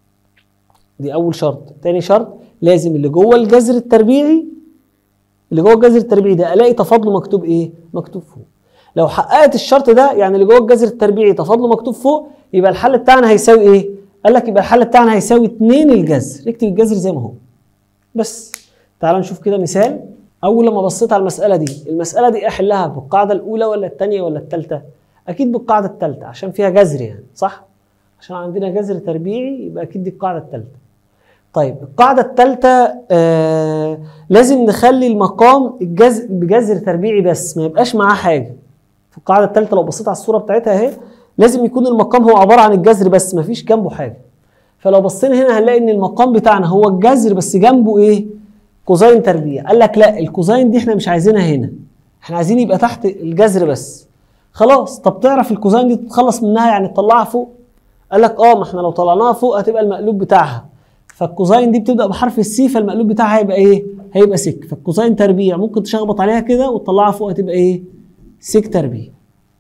دي اول شرط. تاني شرط لازم اللي جوه الجذر التربيعي اللي جوه الجذر التربيعي ده الاقي تفاضله مكتوب ايه؟ مكتوب فوق. لو حققت الشرط ده، يعني اللي جوه الجذر التربيعي تفاضله مكتوب فوق، يبقى الحل بتاعنا هيساوي ايه؟ قال لك يبقى الحل بتاعنا هيساوي اتنين الجذر. اكتب الجذر زي ما هو بس. تعال نشوف كده مثال. اول لما بصيت على المساله دي، المساله دي احلها بالقاعده الاولى ولا الثانيه ولا الثالثه؟ اكيد بالقاعده الثالثه عشان فيها جذر يعني، صح؟ عشان عندنا جذر تربيعي يبقى اكيد دي القاعده الثالثه. طيب القاعده الثالثه آه لازم نخلي المقام الجذر بجذر تربيعي بس، ما يبقاش معاه حاجه. في القاعده الثالثه لو بصيت على الصوره بتاعتها اهي لازم يكون المقام هو عباره عن الجذر بس مفيش جنبه حاجه. فلو بصينا هنا هنلاقي ان المقام بتاعنا هو الجذر بس جنبه ايه؟ كوزين تربيع. قال لك لا الكوزين دي احنا مش عايزينها هنا، احنا عايزين يبقى تحت الجذر بس. خلاص طب تعرف الكوزين دي تتخلص منها يعني تطلعها فوق؟ قال لك اه ما احنا لو طلعناها فوق هتبقى المقلوب بتاعها. فالكوزين دي بتبدا بحرف السي فالمقلوب بتاعها هيبقى ايه؟ هيبقى سك. فالكوزين تربيع ممكن تشخبط عليها كده وتطلعها فوق هتبقى ايه؟ سك تربيع.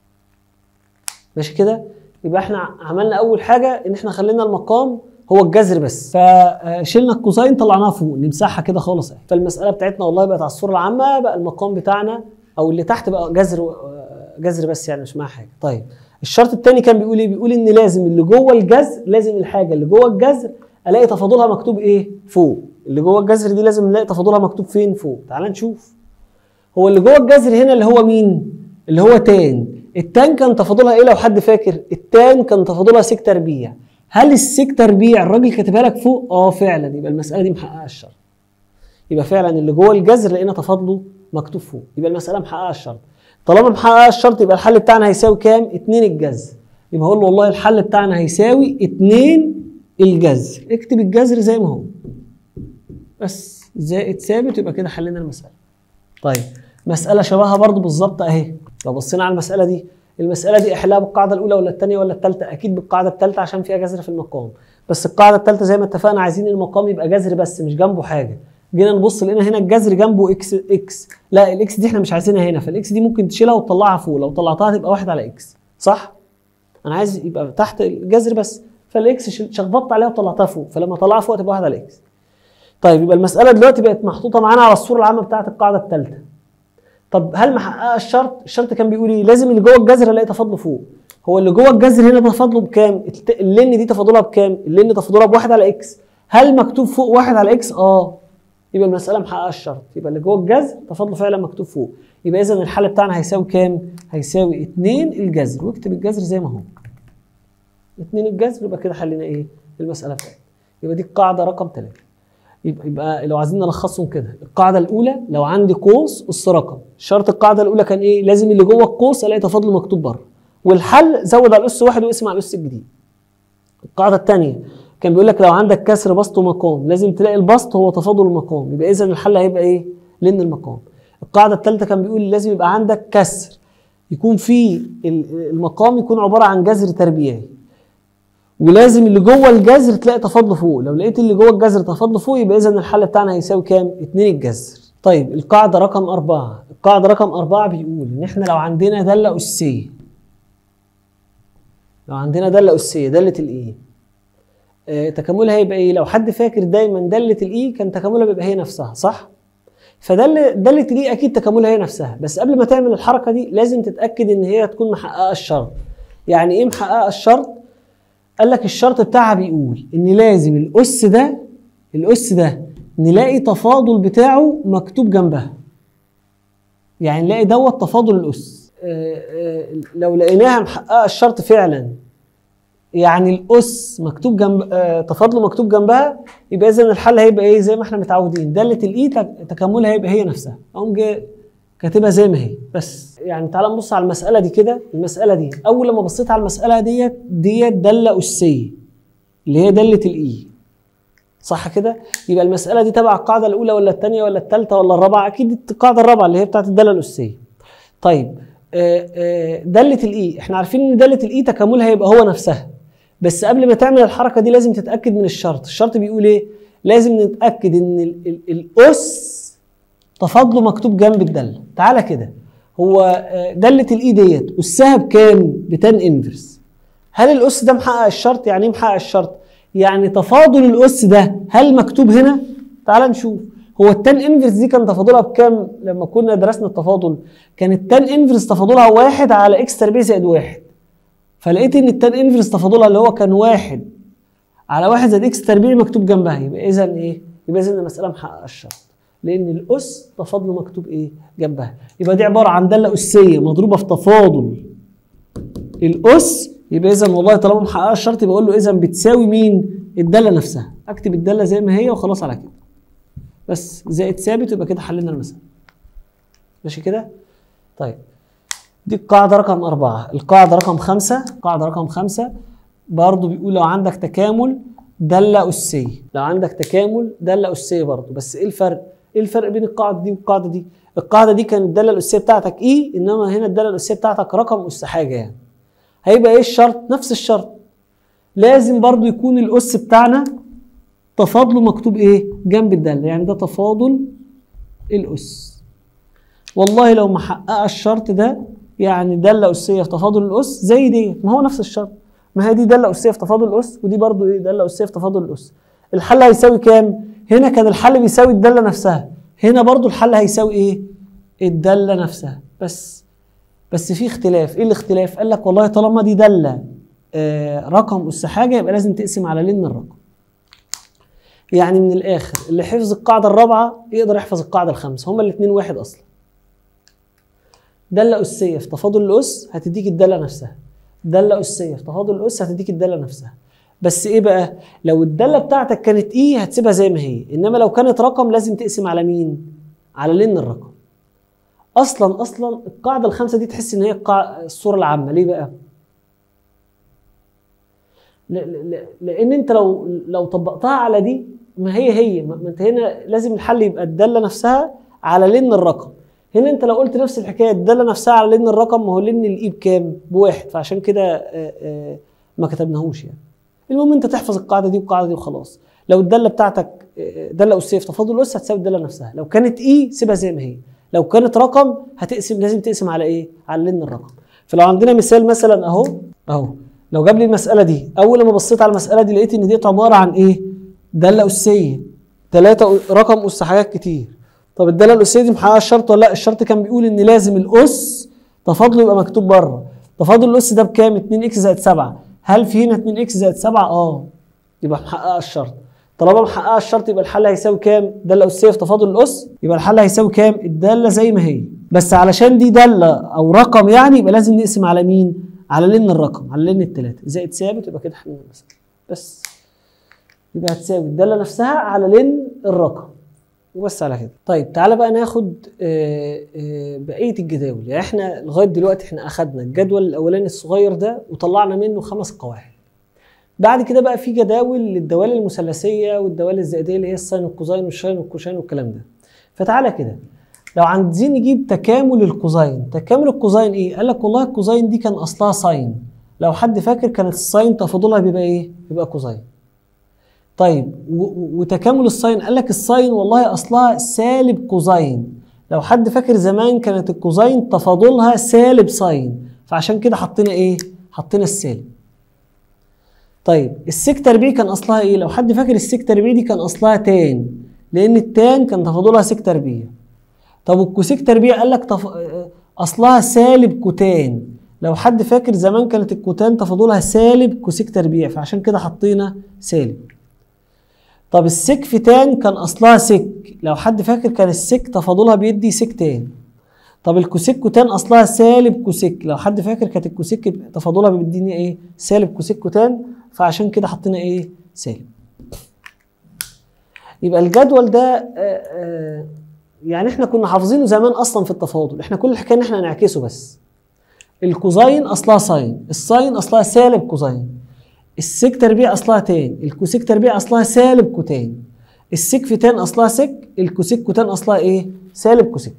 ماشي كده؟ يبقى احنا عملنا اول حاجه ان احنا خلينا المقام هو الجذر بس، فشلنا الكوزين طلعناها فوق نمسحها كده خالص اهي. فالمساله بتاعتنا والله بقت على الصوره العامه بقى المقام بتاعنا او اللي تحت بقى جذر جذر بس يعني مش معاها حاجه. طيب الشرط الثاني كان بيقول ايه؟ بيقول ان لازم اللي جوه الجذر لازم الحاجه اللي جوه الجذر الاقي تفاضلها مكتوب ايه؟ فوق. اللي جوه الجذر دي لازم نلاقي تفاضلها مكتوب فين؟ فوق. تعال نشوف. هو اللي جوه الجذر هنا اللي هو مين؟ اللي هو تان. التان كان تفاضلها ايه لو حد فاكر؟ التان كان تفاضلها سك تربيع. هل السك تربيع الراجل كاتبها لك فوق؟ اه فعلا. يبقى المساله دي محققه الشرط. يبقى فعلا اللي جوه الجذر لقينا تفاضله مكتوب فوق. يبقى المساله محققه الشرط. طالما محققه الشرط يبقى الحل بتاعنا هيساوي كام؟ اتنين الجذر. يبقى هقول له والله الحل بتاعنا هيساوي اتنين الجذر. اكتب الجذر زي ما هو بس زائد ثابت يبقى كده حلينا المساله. طيب مساله شبهها برضو بالظبط اهي. لو بصينا على المساله دي، المساله دي احلها بالقاعده الاولى ولا الثانيه ولا الثالثه؟ اكيد بالقاعده الثالثه عشان فيها جذر في المقام. بس القاعده الثالثه زي ما اتفقنا عايزين المقام يبقى جذر بس مش جنبه حاجه. جينا نبص لقينا هنا الجذر جنبه اكس اكس. لا الاكس دي احنا مش عايزينها هنا، فالاكس دي ممكن تشيلها وتطلعها فوق. لو طلعتها تبقى واحد على اكس صح؟ انا عايز يبقى تحت الجذر بس، فالاكس شخبطت عليها وطلعتها فوق، فلما اطلعها فوق تبقى واحد على اكس. طيب يبقى المساله دلوقتي بقت محطوطه معانا على الصوره العامه بتاعت القاعده الثالثه. طب هل محققه الشرط؟ الشرط كان بيقول ايه؟ لازم اللي جوه الجذر الاقي تفاضله فوق. هو اللي جوه الجذر هنا تفاضله بكام؟ اللين دي تفاضلها بكام؟ اللين تفاضلها بواحد على اكس. هل مكتوب فوق واحد على اكس؟ اه. يبقى المساله محققه الشرط. يبقى اللي جوه الجذر تفاضله فعلا مكتوب فوق. يبقى اذا الحل بتاعنا هيساوي كام؟ هيساوي اتنين الجذر. واكتب الجذر زي ما هو. اتنين الجذر. يبقى كده حلينا ايه؟ المساله بتاعتنا. يبقى دي القاعده رقم ثلاثة. يبقى, يبقى لو عايزين نلخصهم كده، القاعده الاولى لو عندي قوس اس رقم، شرط القاعده الاولى كان ايه؟ لازم اللي جوه القوس الاقي تفاضله مكتوب بره. والحل زود على الاس واحد واقسم على الاس الجديد. القاعده الثانيه كان بيقول لك لو عندك كسر بسط ومقام لازم تلاقي البسط هو تفاضل المقام. يبقى اذا الحل هيبقى ايه؟ لن المقام. القاعده الثالثه كان بيقول لازم يبقى عندك كسر يكون فيه المقام يكون عباره عن جذر تربيعي، ولازم اللي جوه الجذر تلاقي تفاضله فوق. لو لقيت اللي جوه الجذر تفاضله فوق يبقى اذا الحل بتاعنا هيساوي كام؟ اتنين الجذر. طيب القاعده رقم أربعة. القاعده رقم أربعة بيقول ان احنا لو عندنا داله اسيه، لو عندنا داله اسيه داله الاي آه تكاملها هيبقى ايه؟ لو حد فاكر دايما داله الاي كان تكاملها بيبقى هي نفسها صح؟ فداله داله الاي اكيد تكاملها هي نفسها، بس قبل ما تعمل الحركه دي لازم تتاكد ان هي تكون محققه الشرط. يعني ايه محققه الشرط؟ قال لك الشرط بتاعها بيقول ان لازم الاس ده الاس ده نلاقي تفاضل بتاعه مكتوب جنبها. يعني نلاقي دوت تفاضل الاس. آآ آآ لو لقيناها محققه الشرط فعلا، يعني الاس مكتوب جنب تفاضله مكتوب جنبها، يبقى اذا الحل هيبقى ايه؟ زي ما احنا متعودين داله الاي تكاملها هيبقى هي نفسها. اقوم جاي كاتبها زي ما هي. بس يعني تعال نبص على المساله دي كده. المساله دي اول لما بصيت على المساله ديت ديت داله اسيه اللي هي داله الاي صح كده؟ يبقى المساله دي تبع القاعده الاولى ولا الثانيه ولا الثالثه ولا الرابعه؟ اكيد القاعده الرابعه اللي هي بتاعت الداله الاسيه. طيب داله الاي احنا عارفين ان داله الاي تكاملها هيبقى هو نفسها، بس قبل ما تعمل الحركه دي لازم تتاكد من الشرط. الشرط بيقول ايه؟ لازم نتاكد ان الاس تفاضله مكتوب جنب الداله. تعالى كده، هو داله الاي ديت اسها بكام؟ بتان انفرس. هل الاس ده محقق الشرط؟ يعني ايه محقق الشرط؟ يعني تفاضل الاس ده هل مكتوب هنا؟ تعالى نشوف. هو التان انفرس دي كان تفاضلها بكام لما كنا درسنا التفاضل؟ كان التان انفرس تفاضلها واحد على اكس تربيع زائد واحد. فلقيت ان التان انفرس تفاضلها اللي هو كان واحد على واحد زائد اكس تربيع مكتوب جنبها. يبقى اذا ايه؟ يبقى اذا المساله محققه الشرط، لان الاس تفاضله مكتوب ايه؟ جنبها. يبقى دي عباره عن داله اسيه مضروبه في تفاضل الاس. يبقى اذا والله طالما محققه الشرط يبقى اقول له اذا بتساوي مين؟ الداله نفسها. اكتب الداله زي ما هي وخلاص على كده بس زائد ثابت. يبقى كده حلينا المساله. ماشي كده؟ طيب دي القاعدة رقم أربعة. القاعدة رقم خمسة، القاعدة رقم خمسة برضو بيقول لو عندك تكامل دالة أسية، لو عندك تكامل دالة أسية برضو، بس إيه الفرق؟ إيه الفرق بين القاعدة دي والقاعدة دي؟ القاعدة دي كانت الدالة الأسية بتاعتك إيه، إنما هنا الدالة الأسية بتاعتك رقم أس حاجة يعني. هيبقى إيه الشرط؟ نفس الشرط، لازم برضو يكون الأس بتاعنا تفاضله مكتوب إيه؟ جنب الدالة، يعني ده تفاضل الأس. والله لو ما حقق الشرط ده، يعني دالة أسية في تفاضل الأس زي دي، ما هو نفس الشرط، ما هي دي دالة أسية في تفاضل الأس، ودي برضو إيه؟ دالة أسية في تفاضل الأس. الحل هيساوي كام؟ هنا كان الحل بيساوي الدالة نفسها، هنا برضو الحل هيساوي إيه؟ الدالة نفسها. بس بس في اختلاف. إيه الاختلاف؟ قال لك والله طالما دي دالة آه رقم أس حاجة، يبقى لازم تقسم على لين الرقم. يعني من الآخر اللي حفظ القاعدة الرابعة يقدر يحفظ القاعدة الخامسة، هما الاتنين واحد أصلا. دالة أسية في تفاضل الأس هتديك الدالة نفسها، دالة أسية في تفاضل الأس هتديك الدالة نفسها. بس إيه بقى؟ لو الدالة بتاعتك كانت إيه هتسيبها زي ما هي، إنما لو كانت رقم لازم تقسم على مين؟ على لين الرقم. أصلا أصلا القاعدة الخامسة دي تحس إن هي القاعدة الصورة العامة. ليه بقى؟ لأن أنت لو لو طبقتها على دي، ما هي هي ما أنت هنا لازم الحل يبقى الدالة نفسها على لين الرقم. هنا انت لو قلت نفس الحكايه الداله نفسها على لين الرقم، ما هو لين الاي بكام؟ بواحد، فعشان كده ما كتبناهوش يعني. المهم انت تحفظ القاعده دي والقاعده دي وخلاص. لو الداله بتاعتك داله اسيه في تفاضل الاس هتساوي الداله نفسها، لو كانت اي سيبها زي ما هي، لو كانت رقم هتقسم، لازم تقسم على ايه؟ على لين الرقم. فلو عندنا مثال مثلا اهو اهو، لو جاب لي المساله دي، اول ما بصيت على المساله دي لقيت ان دي عباره عن ايه؟ داله اسيه، ثلاثه رقم اس حاجات كتير. طب الداله الاسيه دي محققه الشرط ولا لا؟ الشرط كان بيقول ان لازم الاس تفاضله يبقى مكتوب بره. تفاضل الاس ده بكام؟ اتنين اكس زائد سبعة. هل في هنا اتنين اكس زائد سبعة؟ اه، يبقى محققه الشرط. طالما محققه الشرط يبقى الحل هيساوي كام؟ داله اسيه في تفاضل الاس، يبقى الحل هيساوي كام؟ الداله زي ما هي، بس علشان دي داله او رقم يعني يبقى لازم نقسم على مين؟ على لين الرقم، على لين الثلاثه زائد ثابت، يبقى كده حلنا المساله. بس يبقى هتساوي الداله نفسها على لين الرقم وبس على كده. طيب تعالى بقى ناخد آآ آآ بقيه الجداول. يعني احنا لغايه دلوقتي احنا اخدنا الجدول الاولاني الصغير ده وطلعنا منه خمس قواعد. بعد كده بقى في جداول للدوال المثلثيه والدوال الزائديه اللي هي الساين والكوزاين والشاين والكوشاين والكلام ده. فتعالى كده لو عايزين نجيب تكامل الكوزاين، تكامل الكوزاين ايه؟ قال لك والله الكوزاين دي كان اصلها ساين، لو حد فاكر كانت الساين تفاضلها بيبقى ايه؟ بيبقى كوزاين. طيب وتكامل الساين، قال لك الساين والله اصلها سالب كوزاين، لو حد فاكر زمان كانت الكوزاين تفاضلها سالب ساين، فعشان كده حطينا ايه؟ حطينا السالب. طيب السيك تربيع كان اصلها ايه؟ لو حد فاكر السيك تربيع دي كان اصلها تان، لان التان كان تفاضلها سيك تربيع. طب الكوسيك تربيع قال لك تف... اصلها سالب كوتان، لو حد فاكر زمان كانت الكوتان تفاضلها سالب كوسيك تربيع، فعشان كده حطينا سالب. طب السك في تان كان اصلها سك، لو حد فاكر كان السك تفاضلها بيدي سك تان. طب الكوسيك كوتان اصلها سالب كوسيك، لو حد فاكر كانت الكوسيك تفاضلها بيديني ايه؟ سالب كوسيك كوتان، فعشان كده حطينا ايه؟ سالب. يبقى الجدول ده آآ آآ يعني احنا كنا حافظينه زمان اصلا في التفاضل، احنا كل الحكايه ان احنا نعكسه بس. الكوزاين اصلها ساين، الساين اصلها سالب كوزاين، السيك تربيع اصلها تان، الكوسيك تربيع اصلها سالب كوتان، السيك في تان اصلها سك، الكوسيك كوتان اصلها ايه؟ سالب كوسيك.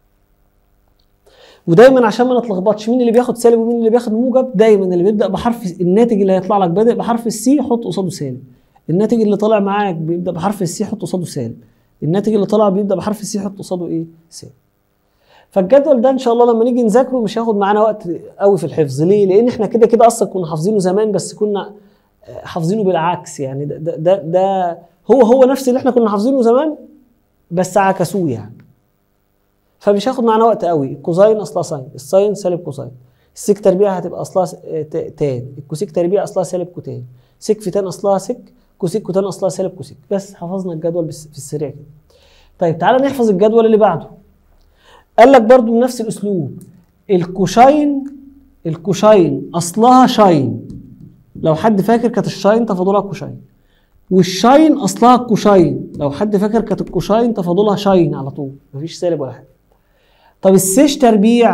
ودايما عشان ما نتلخبطش مين اللي بياخد سالب ومين اللي بياخد موجب، دايما اللي بيبدا بحرف الناتج اللي هيطلع لك بادئ بحرف السي حط قصاده سالب، الناتج اللي طالع معاك بيبدا بحرف السي حط قصاده سالب، الناتج اللي طالع بيبدا بحرف السي حط قصاده ايه؟ سالب. فالجدول ده ان شاء الله لما نيجي نذاكره مش هياخد معانا وقت قوي في الحفظ. ليه؟ لان احنا كده كده اصلا كنا حافظينه زمان، بس كنا حافظينه بالعكس، يعني ده, ده, ده, ده هو هو نفس اللي احنا كنا حافظينه زمان بس عكسوه يعني. فمش هياخد معانا وقت قوي. الكوزاين اصلها ساين، الساين سالب كوزاين، السيك تربيع هتبقى اصلها تان، الكوسيك تربيع اصلها سالب كوتان، سيك في تان اصلها سك، كوسيك كوتان اصلها سالب كوسيك. بس حفظنا الجدول في السريع كده. طيب تعالى نحفظ الجدول اللي بعده. قال لك برضو بنفس الاسلوب الكوشاين، الكوشاين اصلها شاين، لو حد فاكر كانت الشاين تفاضلها كوشاين، والشاين اصلها كوشاين، لو حد فاكر كانت الكوشاين تفاضلها شاين على طول، مفيش سالب ولا حاجه. طب السيش تربيع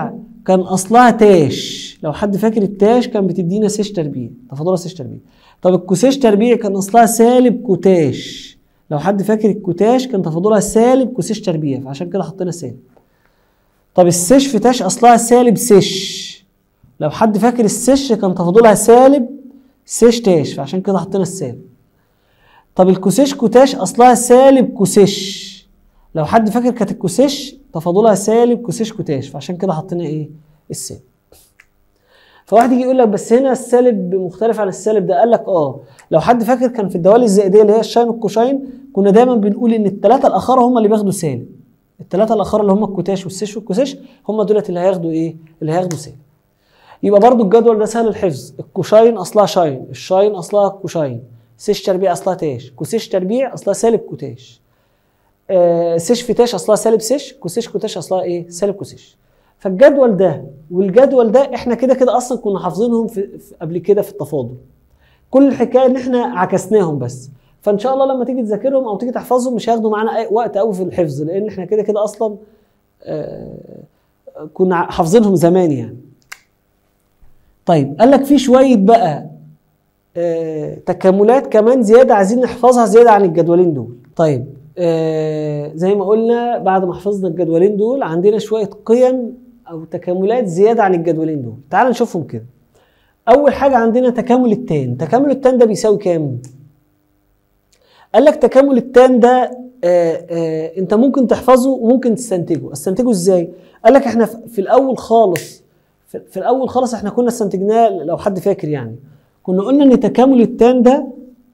كان اصلها تاش، لو حد فاكر التاش كان بتدينا سيش تربيع، تفاضلها سيش تربيع. طب الكوسيش تربيع كان اصلها سالب كوتاش، لو حد فاكر الكوتاش كان تفاضلها سالب كوسيش تربيع، فعشان كده حطينا سالب. طب السيش في تاش اصلها سالب سيش، لو حد فاكر السيش كان تفاضلها سالب سيش تاش، فعشان كده حطينا السالب. طب الكوسيش كوتاش اصلها سالب كوسيش، لو حد فاكر كانت الكوسيش تفاضلها سالب كوسيش كوتاش، فعشان كده حطينا ايه؟ السالب. فواحد يجي يقول لك بس هنا السالب مختلف عن السالب ده، قال لك اه لو حد فاكر كان في الدوال الزائديه اللي هي الشاين والكوشاين كنا دايما بنقول ان الثلاثه الاخر هم اللي بياخدوا سالب، الثلاثه الاخر اللي هم الكوتاش والسيش والكوسيش هم دولت اللي هياخدوا ايه؟ اللي هياخدوا سالب. يبقى برضو الجدول ده سهل الحفظ، الكوشاين اصلها شاين، الشاين اصلها كوشاين، سيش تربيع اصلها تاش، كوسيش تربيع اصلها سالب كوتاش، آه سيش في تاش اصلها سالب سيش، كوسيش كوتاش اصلها ايه؟ سالب كوسيش. فالجدول ده والجدول ده احنا كده كده اصلا كنا حافظينهم في, في قبل كده في التفاضل. كل الحكايه ان احنا عكسناهم بس، فان شاء الله لما تيجي تذاكرهم او تيجي تحفظهم مش هياخدوا معانا اي وقت قوي في الحفظ، لان احنا كده كده اصلا آه كنا حافظينهم زمان يعني. طيب قال لك في شويه بقى آه تكاملات كمان زياده عايزين نحفظها زياده عن الجدولين دول. طيب آه زي ما قلنا بعد ما حفظنا الجدولين دول عندنا شويه قيم او تكاملات زياده عن الجدولين دول، تعال نشوفهم كده. اول حاجه عندنا تكامل التان، تكامل التان ده بيساوي كام؟ قال لك تكامل التان ده آآ آآ انت ممكن تحفظه وممكن تستنتجه. استنتجه ازاي؟ قال لك احنا في الاول خالص في, في الاول خالص احنا كنا استنتجناه، لو حد فاكر يعني كنا قلنا ان تكامل التان ده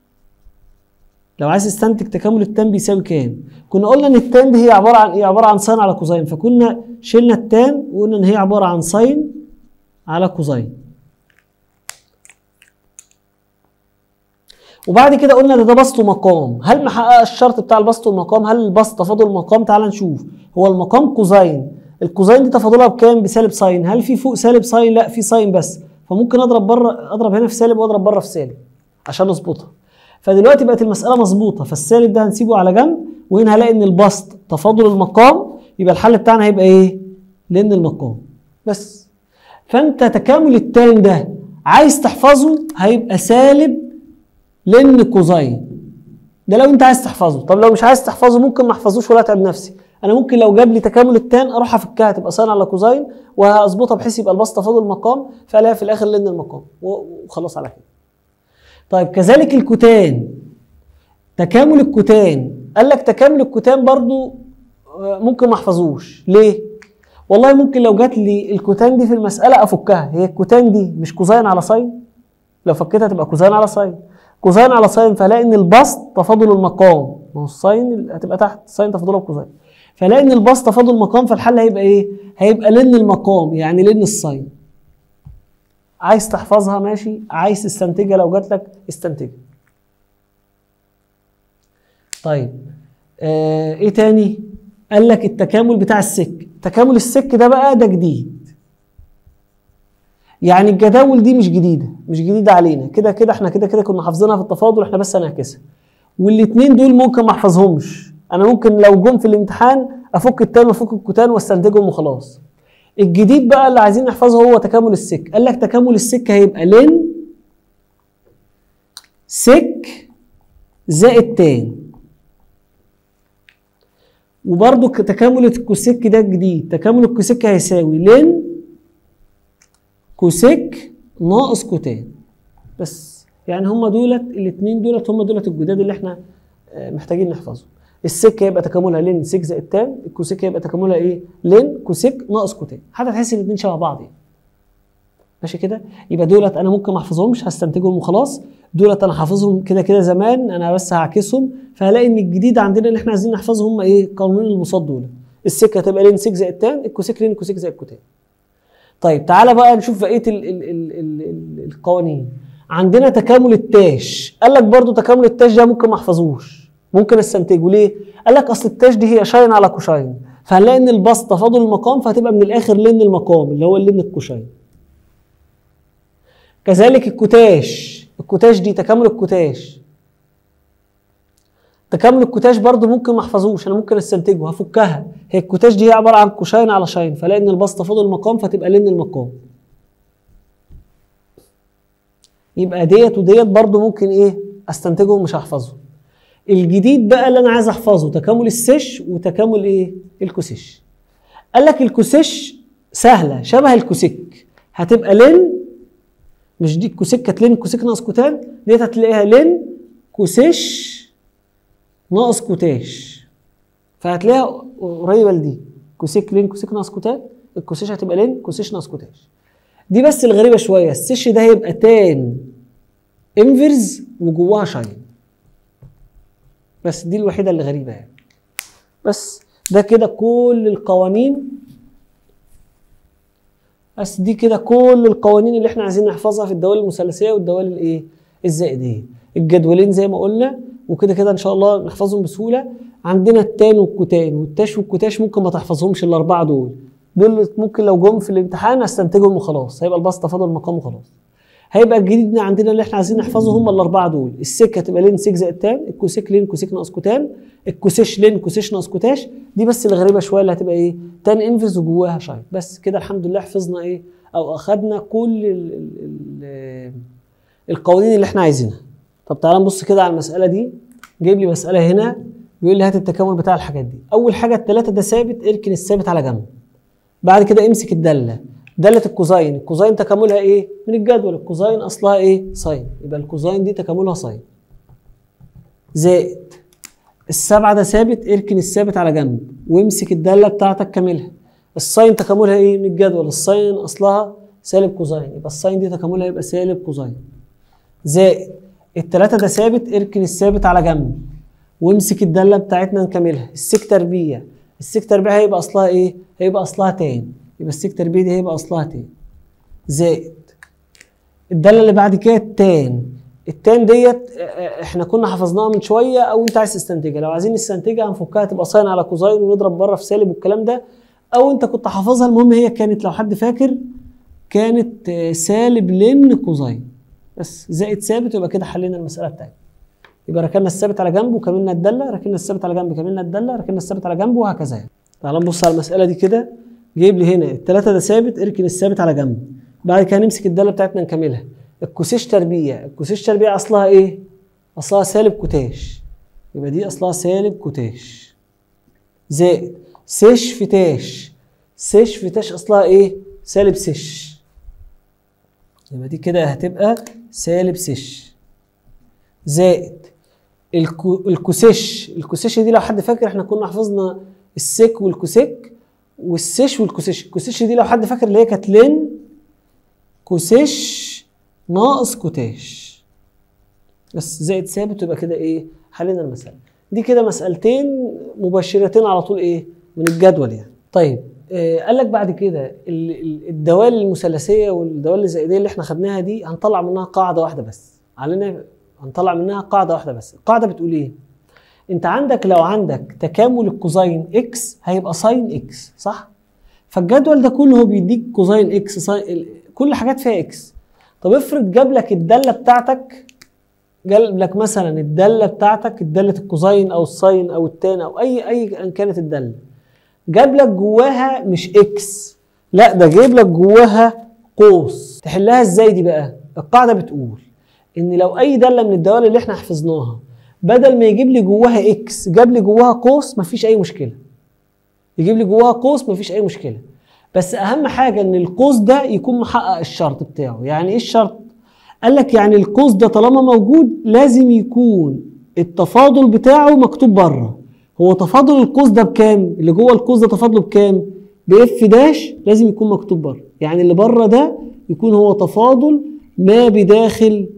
لو عايز تستنتج تكامل التان بيساوي كام، كنا قلنا ان التان دي هي عباره عن ايه؟ عباره عن ساين على كوزين، فكنا شلنا التان وقلنا ان هي عباره عن ساين على كوزين. وبعد كده قلنا ده ده بسط ومقام، هل محقق الشرط بتاع البسط والمقام؟ هل البسط تفاضل المقام؟ تعال نشوف. هو المقام كوزين، الكوزين دي تفاضلها بكام؟ بسالب ساين. هل في فوق سالب ساين؟ لا، في ساين بس، فممكن اضرب بره، اضرب هنا في سالب واضرب بره في سالب عشان نظبطها. فدلوقتي بقت المساله مظبوطه، فالسالب ده هنسيبه على جنب، وهنا هلاقي ان البسط تفاضل المقام، يبقى الحل بتاعنا هيبقى ايه؟ لان المقام بس. فانت تكامل التان ده عايز تحفظه هيبقى سالب لن كوزين، ده لو انت عايز تحفظه. طب لو مش عايز تحفظه ممكن ما احفظوش ولا اتعب نفسي، انا ممكن لو جاب لي تكامل التان اروح افكها تبقى ساين على كوزين وهظبطها بحيث يبقى البسط تفاضل المقام، فالاقيها في الاخر لن المقام وخلاص على كده. طيب كذلك الكوتان، تكامل الكوتان، قال لك تكامل الكوتان برضو ممكن ما احفظوش. ليه؟ والله ممكن لو جات لي الكوتان دي في المساله افكها، هي الكوتان دي مش كوزين على ساين؟ لو فكيتها تبقى كوزين على ساين، كوزين على ساين، فلاقي ان البسط تفاضل المقام، ما هو الساين هتبقى تحت ساين تفاضلها بكوزين، فلاقي ان البسط تفاضل المقام، فالحل هيبقى ايه؟ هيبقى لن المقام يعني لن الساين. عايز تحفظها ماشي، عايز تستنتجها لو جات لك استنتجها. طيب آه ايه تاني؟ قال لك التكامل بتاع السك، تكامل السك ده بقى ده جديد، يعني الجداول دي مش جديده، مش جديده علينا، كده كده احنا كده كده كنا حافظينها في التفاضل، احنا بس هنعكسها. والاثنين دول ممكن ما احفظهمش، انا ممكن لو جم في الامتحان افك التان وافك الكوتان واستنتجهم وخلاص. الجديد بقى اللي عايزين نحفظه هو تكامل السك. قال لك تكامل السك هيبقى لن سك زائد تان، وبرده تكامل الكوسيك ده جديد، تكامل الكوسيك هيساوي لن كوسيك ناقص كوتان بس. يعني هم دولت الاثنين دولت هم دولت الجداد اللي احنا محتاجين نحفظهم. السك هيبقى تكاملها لن سك زائد تان، الكوسيك هيبقى تكاملها ايه؟ لن كوسيك ناقص كوتان، حتى تحس الاثنين شبه بعض يعني. ماشي كده؟ يبقى دولت انا ممكن ما احفظهمش، هستنتجهم وخلاص. دولت انا حافظهم كده كده زمان، انا بس هعكسهم، فهلاقي ان الجديد عندنا اللي احنا عايزين نحفظهم هم ايه؟ قانونين المصاد دول. السك هتبقى لن سك زائد تان، الكوسيك لن كوسيك زائد كوتان. طيب تعالى بقى نشوف بقيه ال ال ال ال ال القوانين. عندنا تكامل التاش، قال لك برضو تكامل التاش ده ممكن ما احفظوش، ممكن استنتجه. ليه؟ قال لك اصل التاش دي هي شاين على كوشاين، فهنلاقي ان البسط تفاضل المقام، فهتبقى من الاخر لن المقام اللي هو لن الكوشاين. كذلك الكوتاش، الكوتاش دي تكامل الكوتاش، تكامل الكوتاش برضو ممكن ما احفظوش، انا ممكن استنتجه هفكها. هي الكوتاش دي هي عباره عن كوشاين على شاين، فلاقي ان الباص تفاضل المقام فتبقى لن المقام. يبقى ديت وديت برضو ممكن ايه استنتجه ومش هحفظه. الجديد بقى اللي انا عايز احفظه تكامل السيش وتكامل ايه الكوسيش. قال لك الكوسيش سهله شبه الكوسيك، هتبقى لن، مش دي الكوسيك كانت لن كوسيك ناقص كوتان، ديت هتلاقيها لن كوسيش ناقص كوتاش، فهتلاقيها قريبه لدي. كوسيك لين كوسيك ناقص كوتان، الكوسيش هتبقى لين كوسيش ناقص كوتاش. دي بس الغريبه شويه، السيش ده هيبقى تان انفرز وجواها شاين، بس دي الوحيده اللي غريبه يعني. بس ده كده كل القوانين، بس دي كده كل القوانين اللي احنا عايزين نحفظها في الدوال المثلثيه والدوال الايه الزائديه. الجدولين زي ما قلنا وكده كده ان شاء الله نحفظهم بسهوله. عندنا التان والكوتان والتاش والكوتاش ممكن ما تحفظهمش الاربعه دول، دول ممكن لو جم في الامتحان استنتجهم وخلاص، هيبقى الباص تفاضل مقام وخلاص. هيبقى الجديد عندنا اللي احنا عايزين نحفظه هم الاربعه دول. السك هتبقى لين سيك زائد تان، الكوسيك لين كوسيك ناقص كوتان، الكوسيش لين كوسيش ناقص كوتاش. دي بس الغريبه شويه اللي هتبقى ايه تان انفرس وجواها شاين. بس كده الحمد لله حفظنا ايه او اخذنا كل ال ال ال القوانين اللي احنا عايزينها. طب تعالى نبص كده على المساله دي. جايب لي مساله هنا بيقول لي هات التكامل بتاع الحاجات دي. اول حاجه الثلاثه ده ثابت، اركن الثابت على جنب. بعد كده امسك الداله، داله الكوزاين، الكوزاين تكاملها ايه من الجدول، الكوزاين اصلها ايه ساين، يبقى الكوزاين دي تكاملها ساين. زائد السبعه ده ثابت، اركن الثابت على جنب وامسك الداله بتاعتك كاملها. الساين تكاملها ايه من الجدول، الساين اصلها سالب كوزاين، يبقى الساين دي تكاملها يبقى سالب كوزاين. زائد الثلاثه ده ثابت، اركن الثابت على جنب وامسك الداله بتاعتنا نكملها. السك تربيع، السك تربيع هيبقى اصلها ايه هيبقى اصلها تان، يبقى السك تربيع دي هيبقى اصلها تان. زائد الداله اللي بعد كده التان، التان ديت احنا كنا حفظناها من شويه او انت عايز تستنتجها. لو عايزين نستنتجها هنفكها تبقى ساين على كوزاين ونضرب بره في سالب والكلام ده، او انت كنت حافظها. المهم هي كانت لو حد فاكر كانت سالب لن كوزاين بس زائد ثابت، يبقى كده حلينا المساله بتاعتنا. يبقى ركننا الثابت على جنب وكملنا الداله، ركننا الثابت على جنب كملنا الداله، ركننا الثابت على جنب وهكذا يعني. تعال نبص على المساله دي كده. جايب لي هنا الثلاثه ده ثابت، اركن الثابت على جنب. بعد كده نمسك الداله بتاعتنا نكملها. الكوسيش تربيع، الكوسيش تربيع اصلها ايه اصلها سالب كوتاش، يبقى دي اصلها سالب كوتاش. زائد سيش في تاش، سيش في تاش اصلها ايه سالب سيش، يبقى دي كده هتبقى سالب سيش. زائد الكو الكوسيش، الكوسيش دي لو حد فاكر احنا كنا حفظنا السيك والكوسيك والسيش والكوسيش. الكوسيش دي لو حد فاكر اللي هي كانت لين كوسيش ناقص كوتاش بس زائد ثابت، يبقى كده ايه حلينا المساله دي. كده مسالتين مباشرتين على طول ايه من الجدول يعني. طيب آه قال لك بعد كده الدوال المثلثيه والدوال الزائديه اللي احنا خدناها دي هنطلع منها قاعده واحده بس علينا، هنطلع منها قاعده واحده بس. القاعده بتقول ايه؟ انت عندك لو عندك تكامل الكوزاين اكس هيبقى ساين اكس صح؟ فالجدول ده كله هو بيديك كوزاين اكس ساين كل حاجات فيها اكس. طب افرض جاب لك الداله بتاعتك، جاب لك مثلا الداله بتاعتك الداله الكوزاين او الساين او التان او اي اي ان كانت الداله، جاب لك جواها مش اكس، لا ده جايب لك جواها قوس. تحلها ازاي دي بقى؟ القاعده بتقول ان لو اي داله من الدوال اللي احنا حفظناها بدل ما يجيب لي جواها اكس جاب لي جواها قوس مفيش اي مشكله، يجيب لي جواها قوس مفيش اي مشكله، بس اهم حاجه ان القوس ده يكون محقق الشرط بتاعه. يعني ايه الشرط؟ قال لك يعني القوس ده طالما موجود لازم يكون التفاضل بتاعه مكتوب بره. هو تفاضل القوس ده بكام؟ اللي جوه القوس ده تفاضله بكام؟ باف داش، لازم يكون مكتوب بره. يعني اللي بره ده يكون هو تفاضل ما بداخل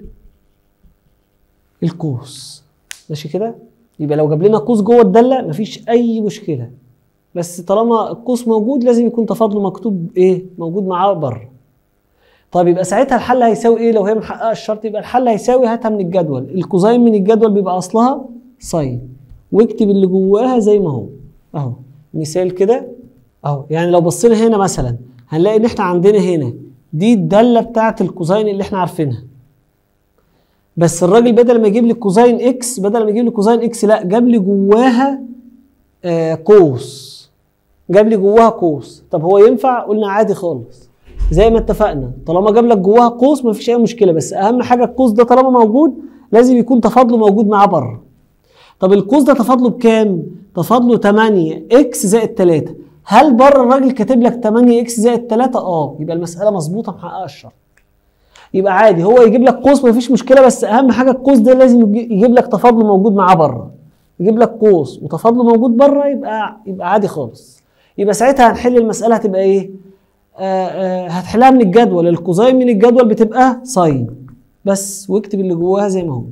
القوس. ماشي كده؟ يبقى لو جاب لنا قوس جوه الداله مفيش اي مشكله، بس طالما القوس موجود لازم يكون تفاضله مكتوب ايه؟ موجود معاه بره. طيب يبقى ساعتها الحل هيساوي ايه لو هي محققه الشرط؟ يبقى الحل هيساوي هاتها من الجدول، الكوزاين من الجدول بيبقى اصلها ساين، واكتب اللي جواها زي ما هو اهو. مثال كده اهو، يعني لو بصينا هنا مثلا هنلاقي ان احنا عندنا هنا دي الداله بتاعه الكوزاين اللي احنا عارفينها، بس الراجل بدل ما يجيب لي كوزين اكس، بدل ما يجيب لي كوزين اكس لا جاب لي جواها آه قوس، جاب لي جواها قوس. طب هو ينفع؟ قلنا عادي خالص زي ما اتفقنا، طالما جاب لك جواها قوس مفيش اي مشكله، بس اهم حاجه القوس ده طالما موجود لازم يكون تفاضله موجود معاه بره. طب القوس ده تفاضله بكام؟ تفاضله تمانية اكس زائد تلاتة. هل بره الراجل كاتب لك تمانية اكس زائد تلاتة؟ اه، يبقى المساله مظبوطه محققه الشرط. يبقى عادي هو يجيب لك قوس مفيش مشكله، بس اهم حاجه القوس ده لازم يجيب لك تفاضله موجود معاه بره. يجيب لك قوس وتفاضله موجود بره يبقى يبقى عادي خالص. يبقى ساعتها هنحل المساله هتبقى ايه؟ آه آه هتحلها من الجدول، الكوزين من الجدول بتبقى ساين بس، واكتب اللي جواها زي ما هو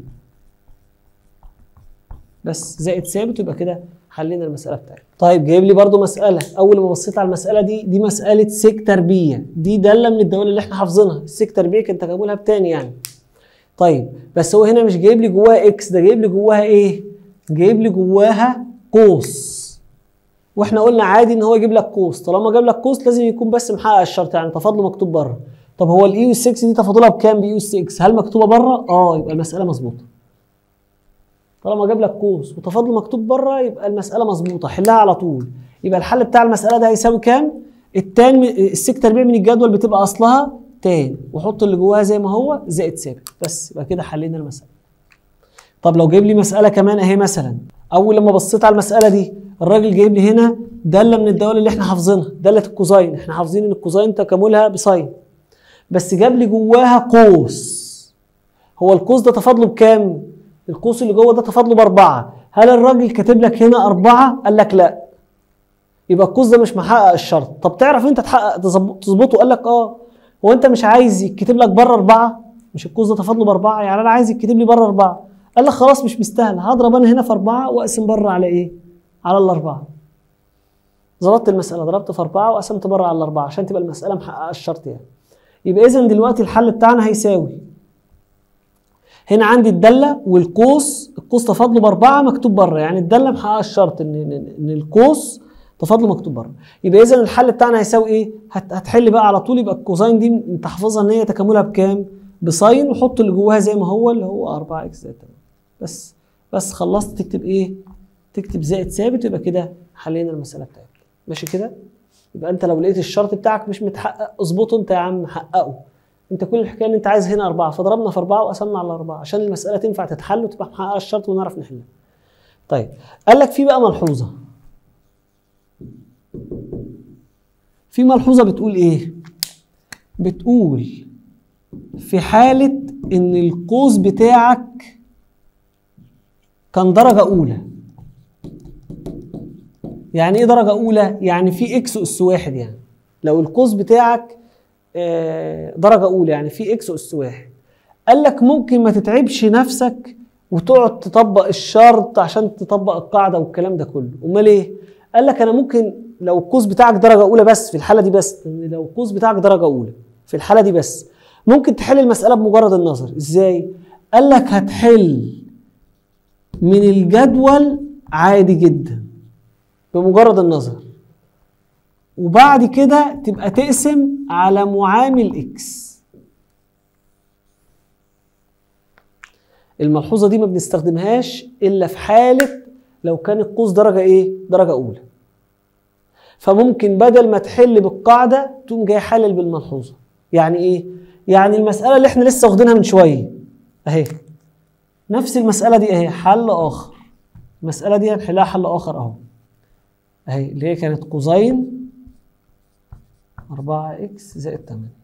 بس زائد ثابت، يبقى كده حلينا المساله بتاعتنا. طيب جايب لي برضو مساله، اول ما بصيت على المساله دي دي مساله سيك تربيع، دي داله من الدوال اللي احنا حافظينها، السيك تربيع كنت جايبولها بتاني يعني. طيب بس هو هنا مش جايب لي جواها اكس، ده جايب لي جواها ايه؟ جايب لي جواها قوس، واحنا قلنا عادي ان هو يجيب لك قوس، طالما جاب لك قوس لازم يكون بس محقق الشرط، يعني تفاضله مكتوب بره. طب هو الاي اس ستة دي تفاضلها بكام؟ باي اس ستة، هل مكتوبه بره؟ اه، يبقى المساله مظبوطه. طالما جاب لك قوس وتفاضله مكتوب بره يبقى المساله مظبوطه، حلها على طول. يبقى الحل بتاع المساله ده هيساوي كام؟ التان السيك تربيع من الجدول بتبقى اصلها تان، وحط اللي جواها زي ما هو زائد ثابت بس، يبقى كده حلينا المساله. طب لو جايب لي مساله كمان اهي، مثلا اول لما بصيت على المساله دي الراجل جايب لي هنا داله من الدوال اللي احنا حافظينها، داله الكوزين، احنا حافظين ان الكوزين تكاملها بساين، بس جاب لي جواها قوس. هو القوس ده تفاضله بكام؟ القوس اللي جوه ده تفاضله باربعه، هل الراجل كاتب لك هنا اربعه؟ قال لك لا، يبقى القوس ده مش محقق الشرط. طب تعرف انت تحقق تظبطه؟ قال لك اه. هو انت مش عايز يكتب لك بره اربعه؟ مش القوس ده تفاضله باربعه، يعني انا عايز يكتب لي بره اربعه. قال لك خلاص مش مستاهل، هضرب انا هنا في اربعه واقسم بره على ايه؟ على الاربعه. ظبطت المساله، ضربت في اربعه وقسمت بره على الاربعه عشان تبقى المساله محققه الشرط يعني. يبقى اذا دلوقتي الحل بتاعنا هيساوي، هنا عندي الداله والقوس، القوس تفاضله باربعه مكتوب بره، يعني الداله محققه الشرط ان ان القوس تفاضله مكتوب بره. يبقى اذا الحل بتاعنا هيساوي ايه؟ هتحل بقى على طول، يبقى الكوزين دي انت حافظها ان هي تكاملها بكام؟ بساين، وحط اللي جواها زي ما هو اللي هو اربعة اكس زائد تمانية بس. بس خلصت تكتب ايه؟ تكتب زائد ثابت، يبقى كده حلينا المساله بتاعتك. ماشي كده؟ يبقى انت لو لقيت الشرط بتاعك مش متحقق اظبطه انت يا عم، حققه. انت كل الحكايه ان انت عايز هنا اربعه، فضربنا في اربعه وقسمنا على اربعه عشان المساله تنفع تتحل وتبقى محققه الشرط ونعرف نحلها. طيب قال لك في بقى ملحوظه، في ملحوظه بتقول ايه؟ بتقول في حاله ان القوس بتاعك كان درجه اولى. يعني ايه درجه اولى؟ يعني في اكس اس واحد، يعني لو القوس بتاعك درجه اولى يعني في اكس اس واحد. قال لك ممكن ما تتعبش نفسك وتقعد تطبق الشرط عشان تطبق القاعده والكلام ده كله، امال ايه؟ قال لك انا ممكن لو القوس بتاعك درجه اولى بس في الحاله دي، بس لو القوس بتاعك درجه اولى في الحاله دي بس ممكن تحل المساله بمجرد النظر. ازاي؟ قال لك هتحل من الجدول عادي جدا بمجرد النظر، وبعد كده تبقى تقسم على معامل اكس. الملحوظه دي ما بنستخدمهاش الا في حاله لو كان القوس درجه ايه؟ درجه اولى. فممكن بدل ما تحل بالقاعده تقوم جاي حلل بالملحوظه. يعني ايه؟ يعني المساله اللي احنا لسه واخدينها من شويه اهي، نفس المساله دي اهي، حل اخر. المساله دي هنحلها حل اخر اهو اهي، اللي هي كانت قوسين اربعة اكس زائد تمانية.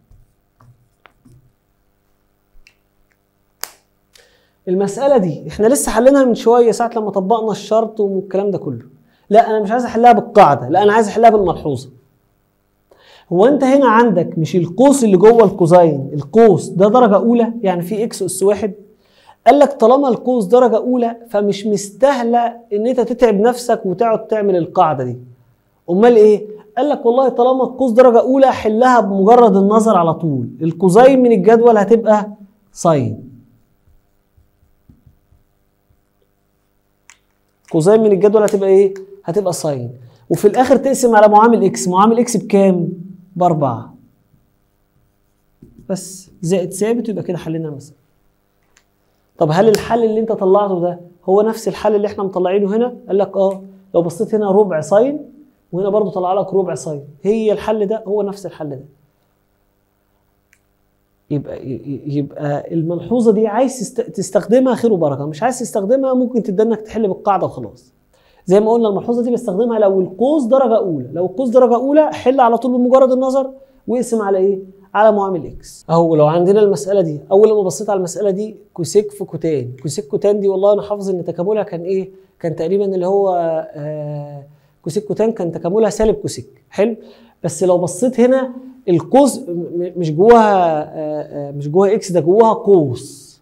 المسألة دي احنا لسه حليناها من شوية ساعة لما طبقنا الشرط والكلام ده كله. لا انا مش عايز احلها بالقاعدة، لا انا عايز احلها بالملحوظة. هو انت هنا عندك مش القوس اللي جوه القوسين، القوس ده درجة اولى يعني في اكس اس واحد. قال لك طالما القوس درجة اولى فمش مستاهلة ان انت تتعب نفسك وتقعد تعمل القاعدة دي. امال ايه؟ قال لك والله طالما القوس درجة اولى حلها بمجرد النظر على طول، القوسين من الجدول هتبقى ساين، قوسين من الجدول هتبقى ايه؟ هتبقى ساين، وفي الاخر تقسم على معامل اكس. معامل اكس بكام؟ باربعة بس زائد ثابت، يبقى كده حلينا المسألة. طب هل الحل اللي انت طلعته ده هو نفس الحل اللي احنا مطلعينه هنا؟ قال لك اه. لو بصيت هنا ربع ساين وهنا برضو طلع لك ربع ساين، هي الحل ده هو نفس الحل ده. يبقى يبقى الملحوظه دي عايز تستخدمها خير وبركه، مش عايز تستخدمها ممكن تدنك تحل بالقاعده وخلاص. زي ما قلنا الملحوظه دي بستخدمها لو القوس درجه اولى، لو القوس درجه اولى حل على طول بمجرد النظر واقسم على ايه؟ على معامل اكس. اهو لو عندنا المساله دي، اول ما بصيت على المساله دي كوسيك في كوتان، كوسيك كوتان دي والله انا حافظ ان تكاملها كان ايه؟ كان تقريبا اللي هو آه كوسيك كوتان كان تكاملها سالب كوسيك، حلو؟ بس لو بصيت هنا القوس مش جواها آه مش جواها اكس، ده جواها قوس،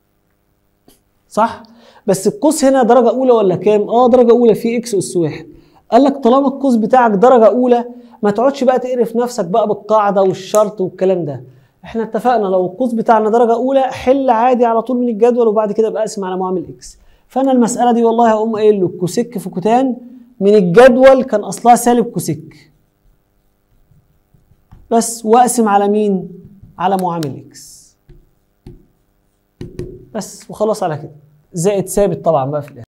صح؟ بس القوس هنا درجه اولى ولا كام؟ اه درجه اولى، في اكس اس واحد. قال لك طالما القوس بتاعك درجه اولى ما تقعدش بقى تقرف نفسك بقى بالقاعده والشرط والكلام ده. احنا اتفقنا لو القوس بتاعنا درجه اولى حل عادي على طول من الجدول وبعد كده ابقى اقسم على معامل اكس. فانا المساله دي والله هقوم قايل له كوسيك في كوتان من الجدول كان اصلها سالب كوسيك بس، واقسم على مين؟ على معامل اكس بس، وخلاص على كده، زائد ثابت طبعا بقى في الاخر.